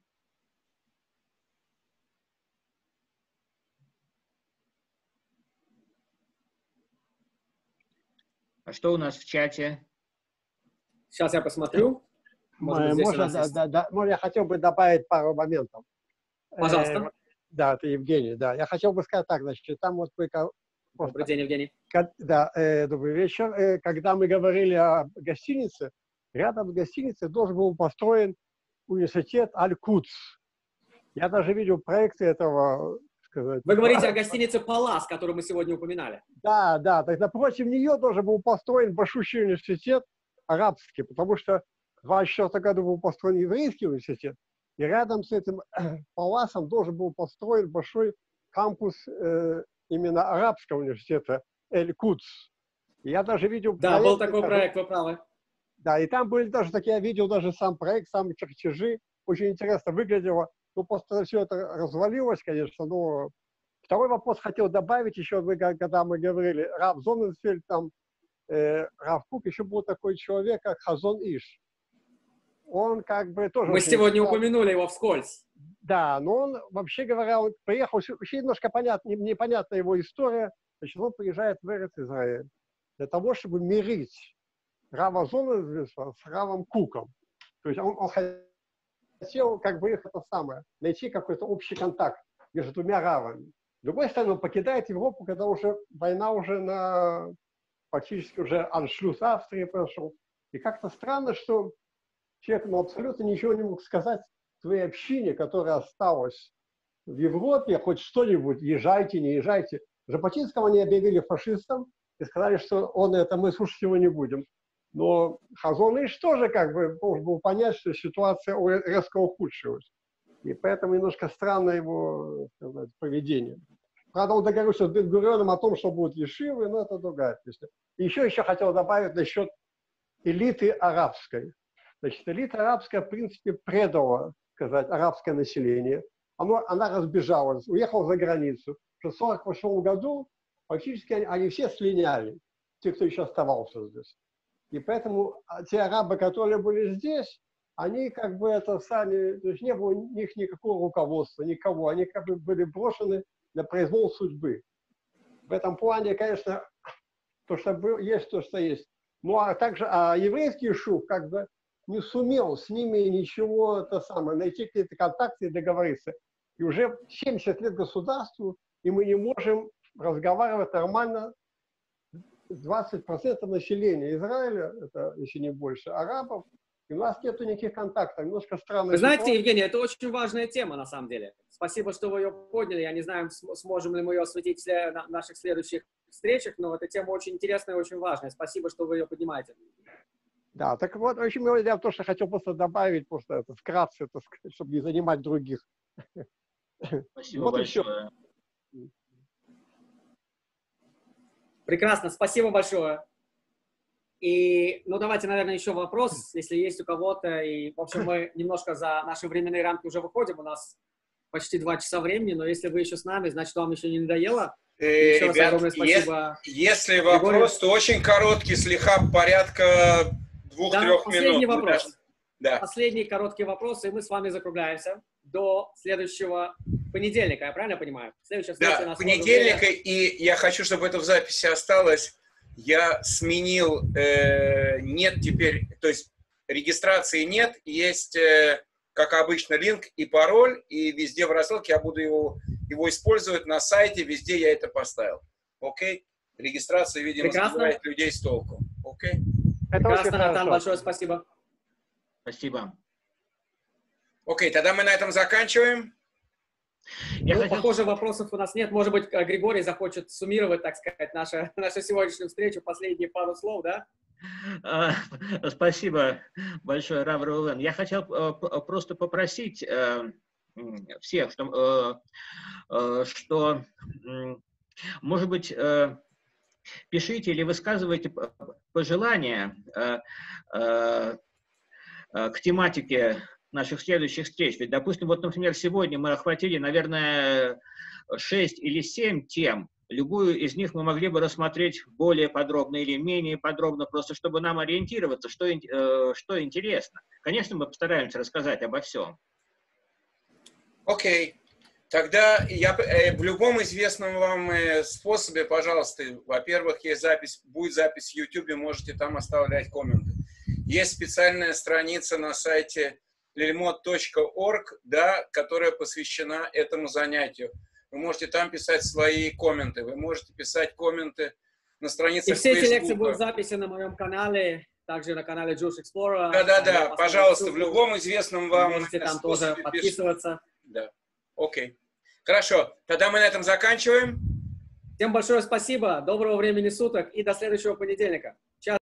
А что у нас в чате? Сейчас я посмотрю. Может быть, здесь у Можно, нас да, есть- да, да, можно, я хотел бы добавить пару моментов. Пожалуйста. Э, да, это Евгений, да. Я хотел бы сказать так, значит, там вот вы... ко- Добрый просто- день, Евгений. Ка- Да, э, добрый вечер. Э, когда мы говорили о гостинице, рядом с гостиницей должен был построен университет Аль-Кудс. Я даже видел проекты этого, сказать. Вы говорите о гостинице «Палас», которую мы сегодня упоминали. Да, да, так напротив нее должен был построен большущий университет арабский, потому что в двадцать четвёртом году был построен еврейский университет, и рядом с этим паласом должен был построен большой кампус э, именно арабского университета Эль-Кудс. И я даже видел... Да, был проекты, такой даже- проект, вы правы. Да, и там были даже такие, я видел даже сам проект, сам чертежи, очень интересно выглядело. Ну, просто все это развалилось, конечно, но... Второй вопрос хотел добавить еще, вы, когда мы говорили, Рав Зоненфельд, там, э, Рав Кук, еще был такой человек, как Хазон Иш. Он как бы тоже... Мы очень сегодня интересный. упомянули его вскользь. Да, но он, вообще говоря, он приехал, вообще немножко понятно, непонятна его история. Значит, он приезжает в Эрец-Израиль для того, чтобы мирить Рава Зоненфельда с Равом Куком. То есть он, он хотел, как бы, их это самое, найти какой-то общий контакт между двумя равами. С другой стороны, он покидает Европу, когда уже война уже на фактически уже аншлюз Австрии прошел. И как-то странно, что человек ну, абсолютно ничего не мог сказать своей общине, которая осталась в Европе, хоть что-нибудь, езжайте, не езжайте. Жаботинского они объявили фашистом и сказали, что он это, мы слушать его не будем. Но Хазон Иш тоже как бы должен был понять, что ситуация резко ухудшилась. И поэтому немножко странно его, сказать, поведение. Правда, он договорился с Бен-Гурионом о том, что будут ешивы, но это другая песня. И еще, еще хотел добавить насчет элиты арабской. Значит, элита арабская, в принципе, предала, сказать, арабское население. Оно, она разбежалась, уехала за границу. В сорок восьмом году фактически они, они все слиняли, те, кто еще оставался здесь. И поэтому те арабы, которые были здесь, они как бы это сами, то есть не было у них никакого руководства, никого. Они как бы были брошены на произвол судьбы. В этом плане, конечно, то, что было, есть, то, что есть. Ну, а также а еврейский шув как бы не сумел с ними ничего, это самое, найти какие-то контакты и договориться. И уже семьдесят лет государству, и мы не можем разговаривать нормально с двадцать процентов населения Израиля, это если не больше, арабов, и у нас нет никаких контактов. Немножко странно. Вы знаете, Евгений, это очень важная тема, на самом деле. Спасибо, что вы ее подняли. Я не знаю, сможем ли мы ее осветить в наших следующих встречах, но эта тема очень интересная и очень важная. Спасибо, что вы ее поднимаете. Да, так вот, в общем, я то, что хотел просто добавить, просто это вкратце, это, чтобы не занимать других. Спасибо вот большое. Прекрасно, спасибо большое. И, ну, давайте, наверное, еще вопрос, если есть у кого-то. И, в общем, мы немножко за наши временные рамки уже выходим. У нас почти два часа времени, но если вы еще с нами, значит, вам еще не надоело. Э, еще ребят, раз огромное спасибо. Е если вопрос, то очень короткий, слегка порядка двух-трех да, минут. Последний вопрос. Да. Последний короткий вопрос, и мы с вами закругляемся до следующего понедельника, я правильно понимаю? Следующая встреча Да, понедельника, и я хочу, чтобы это в записи осталось. Я сменил, э, нет теперь, то есть регистрации нет, есть, э, как обычно, линк и пароль, и везде в рассылке я буду его, его использовать на сайте, везде я это поставил. Окей? Регистрация, видимо, сбивает людей с толку. Окей? Прекрасно, Натан, большое спасибо. Спасибо. Окей, тогда мы на этом заканчиваем. Я ну, хотел... Похоже, вопросов у нас нет. Может быть, Григорий захочет суммировать, так сказать, нашу, нашу сегодняшнюю встречу, последние пару слов, да? Спасибо большое, Рав Рувен. Я хотел просто попросить всех, что, что может быть, пишите или высказывайте пожелания к тематике наших следующих встреч. Ведь, допустим, вот, например, сегодня мы охватили, наверное, шесть или семь тем. Любую из них мы могли бы рассмотреть более подробно или менее подробно, просто чтобы нам ориентироваться, что, э, что интересно. Конечно, мы постараемся рассказать обо всем. Окей. Okay. Тогда я, э, в любом известном вам э, способе, пожалуйста, во-первых, есть запись, будет запись в YouTube, можете там оставлять комменты. Есть специальная страница на сайте лильмод точка орг, да, которая посвящена этому занятию. Вы можете там писать свои комменты, вы можете писать комменты на странице. И все эти лекции будут записи на моем канале, также на канале Jewish Explorer. Да-да-да, пожалуйста, ссылку. В любом известном вам... Вы можете там тоже подписываться. Да, окей. Хорошо, тогда мы на этом заканчиваем. Всем большое спасибо, доброго времени суток и до следующего понедельника.